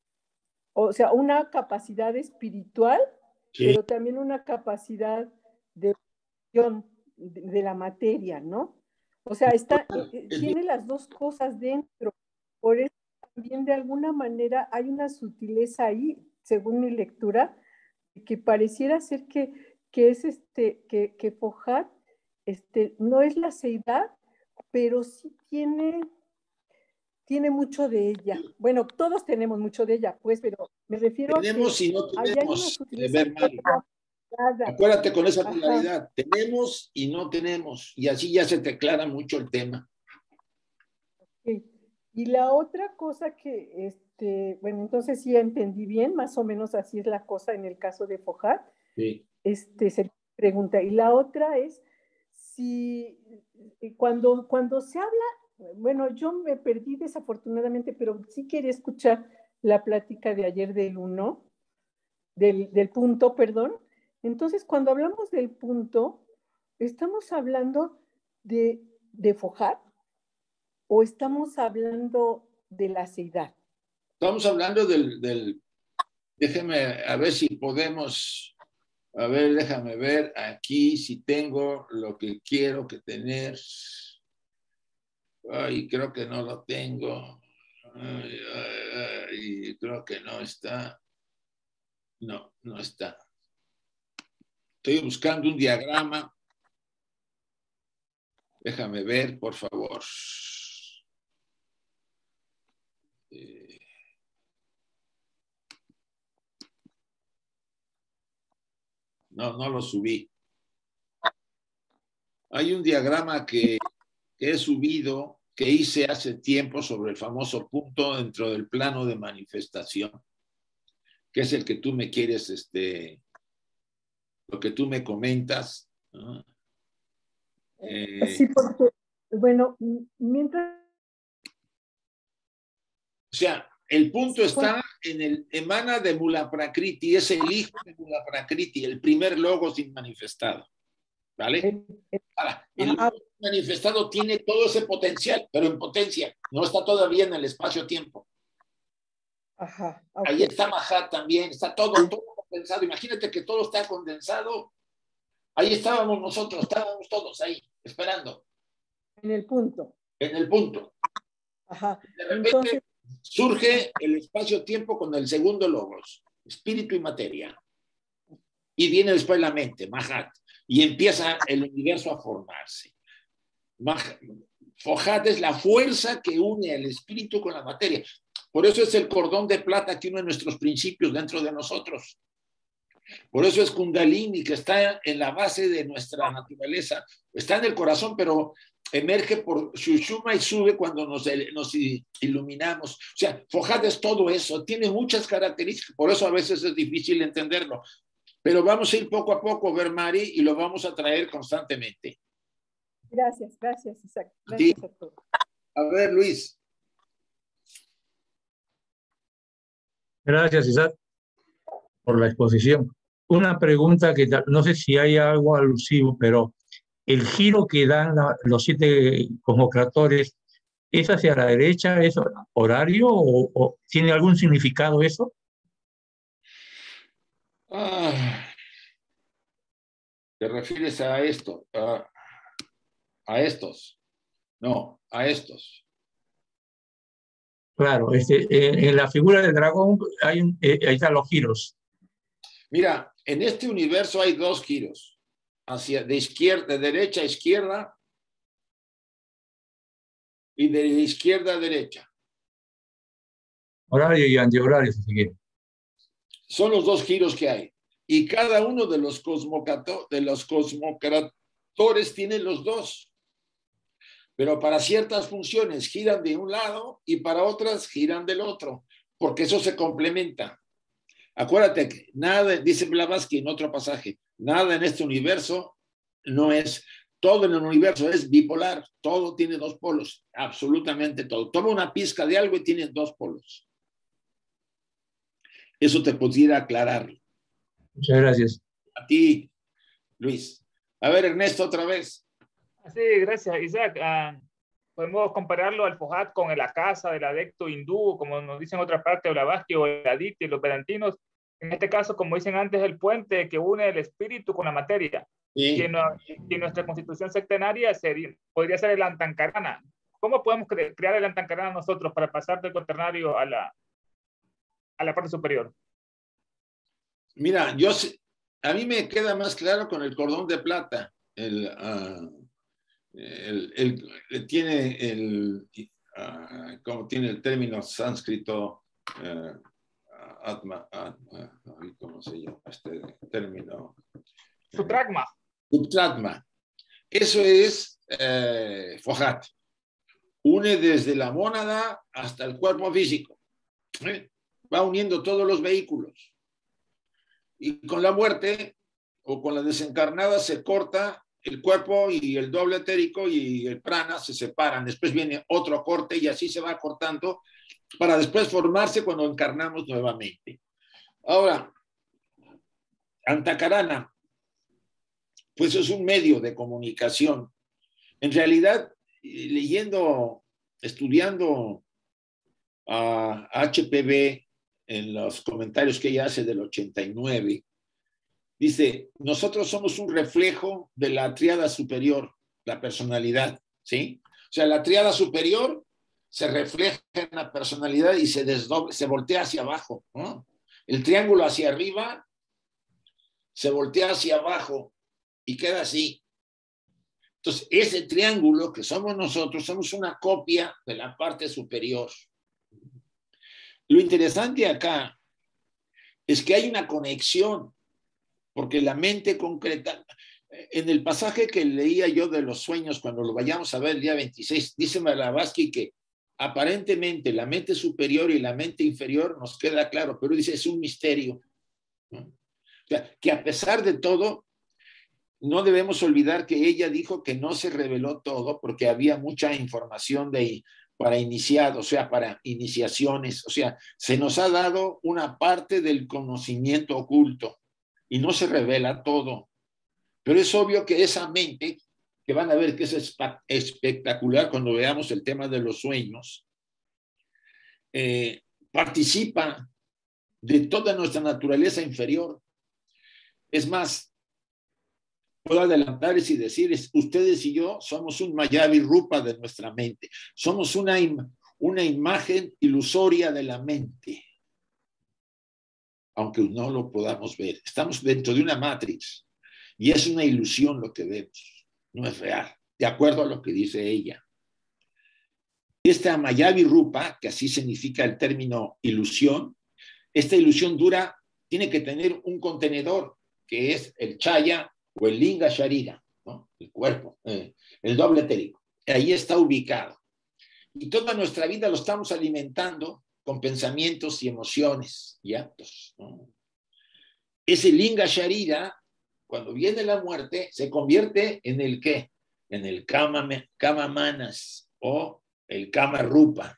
o sea, una capacidad espiritual, sí, pero también una capacidad de, de, de la materia, ¿no? O sea, está, eh, tiene las dos cosas dentro. Por eso también de alguna manera hay una sutileza ahí, según mi lectura, que pareciera ser que, que es este, que, que Foucault este, no es la seidad, pero sí tiene, tiene mucho de ella. Bueno, todos tenemos mucho de ella, pues, pero me refiero tenemos a que y no tenemos, hay una sutileza. Acuérdate con esa polaridad, tenemos y no tenemos, y así ya se te aclara mucho el tema. Okay. Y la otra cosa que, este, bueno, entonces sí entendí bien, más o menos así es la cosa en el caso de Foucault. Sí. Este, se pregunta. Y la otra es si cuando, cuando se habla, bueno, yo me perdí desafortunadamente, pero sí quería escuchar la plática de ayer del uno, del, del punto, perdón. Entonces, cuando hablamos del punto, ¿estamos hablando de, de Fojat o estamos hablando de la seidad? Estamos hablando del, del, déjeme a ver si podemos, a ver, déjame ver aquí si tengo lo que quiero que tener. Ay, creo que no lo tengo. Ay, ay, ay, creo que no está. No, no está. Estoy buscando un diagrama. Déjame ver, por favor. Eh, no, no lo subí. Hay un diagrama que, que he subido, que hice hace tiempo sobre el famoso punto dentro del plano de manifestación, que es el que tú me quieres, este, lo que tú me comentas, ¿no? Eh, Sí, porque, bueno, mientras... O sea, el punto está en el emana de Mula Prakriti, es el hijo de Mula Prakriti, el primer logos manifestado. ¿Vale? Ahora, el logos manifestado tiene todo ese potencial, pero en potencia, no está todavía en el espacio-tiempo. Ajá, okay. Ahí está Mahat también, está todo, todo condensado. Imagínate que todo está condensado. Ahí estábamos nosotros, estábamos todos ahí, esperando. En el punto. En el punto. Ajá. De repente Entonces... surge el espacio-tiempo con el segundo logos, espíritu y materia. Y viene después la mente, Mahat, y empieza el universo a formarse. Fojat es la fuerza que une al espíritu con la materia. Por eso es el cordón de plata que une nuestros principios dentro de nosotros. Por eso es Kundalini, que está en la base de nuestra naturaleza. Está en el corazón, pero emerge por Shushuma y sube cuando nos, nos iluminamos. O sea, Fojat es todo eso. Tiene muchas características. Por eso a veces es difícil entenderlo. Pero vamos a ir poco a poco, ver Mari, y lo vamos a traer constantemente. Gracias, gracias, Isaac. Gracias a todos. A ver, Luis. Gracias, Isaac, por la exposición. Una pregunta que no sé si hay algo alusivo, pero el giro que dan la, los siete cosmocratores, ¿es hacia la derecha? ¿Es horario o, o tiene algún significado eso? Ah, ¿te refieres a esto? A, a estos. No, a estos. Claro, este, en, en la figura del dragón hay un, eh, ahí están los giros. Mira, en este universo hay dos giros, hacia de izquierda, de derecha a izquierda y de izquierda a derecha. Horario y antihorario, si se quiere. Son los dos giros que hay. Y cada uno de los, de los cosmocratores tiene los dos. Pero para ciertas funciones giran de un lado y para otras giran del otro, porque eso se complementa. Acuérdate que nada, dice Blavatsky en otro pasaje, nada en este universo no es, todo en el universo es bipolar, todo tiene dos polos, absolutamente todo. Toma una pizca de algo y tiene dos polos. Eso te pudiera aclarar. Muchas gracias. A ti, Luis. A ver, Ernesto, otra vez. Sí, gracias, Isaac. Uh, podemos compararlo al Fojat con el Akasa del adepto hindú, como nos dicen en otra parte de Blavatsky, o el Aditya y los vedantinos. En este caso, como dicen antes, el puente que une el espíritu con la materia. Sí. Y, en, y en nuestra constitución sectenaria sería, podría ser el Antankarana. ¿Cómo podemos cre crear el Antankarana nosotros para pasar del cuaternario a la, a la parte superior? Mira, yo a mí me queda más claro con el cordón de plata. El, uh, el, el, el, tiene el, uh, como tiene el término sánscrito, uh, atma, atma, ¿cómo se llama este término? Sutragma. Sutragma. Eso es eh, Fojat. Une desde la mónada hasta el cuerpo físico. ¿Eh? Va uniendo todos los vehículos. Y con la muerte o con la desencarnada se corta el cuerpo y el doble etérico y el prana se separan. Después viene otro corte y así se va cortando para después formarse cuando encarnamos nuevamente. Ahora, Antakarana. pues es un medio de comunicación. En realidad, leyendo, estudiando a H P V en los comentarios que ella hace del ochenta y nueve, dice, nosotros somos un reflejo de la tríada superior, la personalidad, ¿sí? O sea, la tríada superior se refleja en la personalidad y se desdobla, se voltea hacia abajo, ¿no? El triángulo hacia arriba se voltea hacia abajo y queda así. Entonces, ese triángulo que somos nosotros, somos una copia de la parte superior. Lo interesante acá es que hay una conexión, porque la mente concreta, en el pasaje que leía yo de los sueños, cuando lo vayamos a ver el día veintiséis, dice Blavatsky que aparentemente la mente superior y la mente inferior nos queda claro, pero dice, es un misterio, ¿no? O sea, que a pesar de todo, no debemos olvidar que ella dijo que no se reveló todo porque había mucha información de, para iniciados, o sea, para iniciaciones. O sea, se nos ha dado una parte del conocimiento oculto y no se revela todo. Pero es obvio que esa mente, que van a ver que es espectacular cuando veamos el tema de los sueños, eh, participa de toda nuestra naturaleza inferior. Es más, puedo adelantarles y decirles, ustedes y yo somos un Mayavi Rupa de nuestra mente. Somos una, una imagen ilusoria de la mente, aunque no lo podamos ver. Estamos dentro de una matrix y es una ilusión lo que vemos, no es real, de acuerdo a lo que dice ella. Esta Mayavi Rupa, que así significa el término ilusión, esta ilusión dura, tiene que tener un contenedor, que es el chaya o el linga sharira, ¿no? El cuerpo, eh, el doble etérico. Ahí está ubicado. Y toda nuestra vida lo estamos alimentando con pensamientos y emociones y actos, ¿no? Ese linga sharira, cuando viene la muerte, se convierte en el ¿qué? En el kama, kama manas o el kama rupa.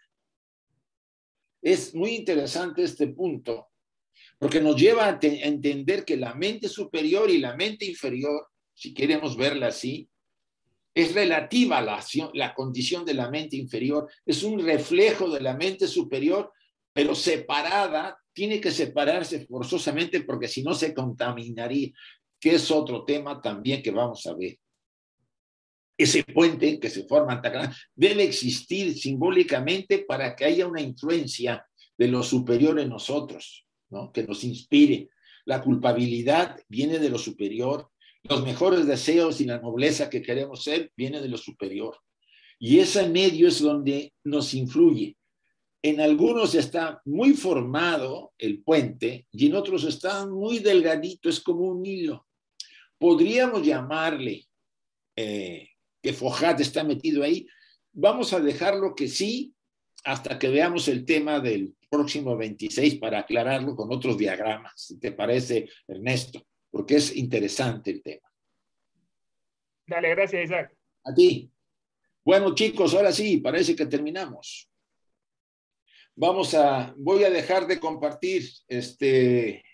Es muy interesante este punto, porque nos lleva a, te, a entender que la mente superior y la mente inferior, si queremos verla así, es relativa a la, la condición de la mente inferior, es un reflejo de la mente superior, pero separada, tiene que separarse forzosamente porque si no se contaminaría, que es otro tema también que vamos a ver. Ese puente que se forma debe existir simbólicamente para que haya una influencia de lo superior en nosotros, ¿no? Que nos inspire. La culpabilidad viene de lo superior, los mejores deseos y la nobleza que queremos ser viene de lo superior. Y ese medio es donde nos influye. En algunos está muy formado el puente y en otros está muy delgadito, es como un hilo. Podríamos llamarle eh, que Fojat está metido ahí. Vamos a dejarlo que sí, hasta que veamos el tema del próximo veintiséis para aclararlo con otros diagramas. ¿Te parece, Ernesto? Porque es interesante el tema. Dale, gracias, Isaac. A ti. Bueno, chicos, ahora sí, parece que terminamos. Vamos a, voy a dejar de compartir este...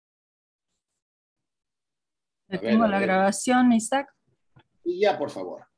Detengo la grabación, Isaac. Y ya, por favor.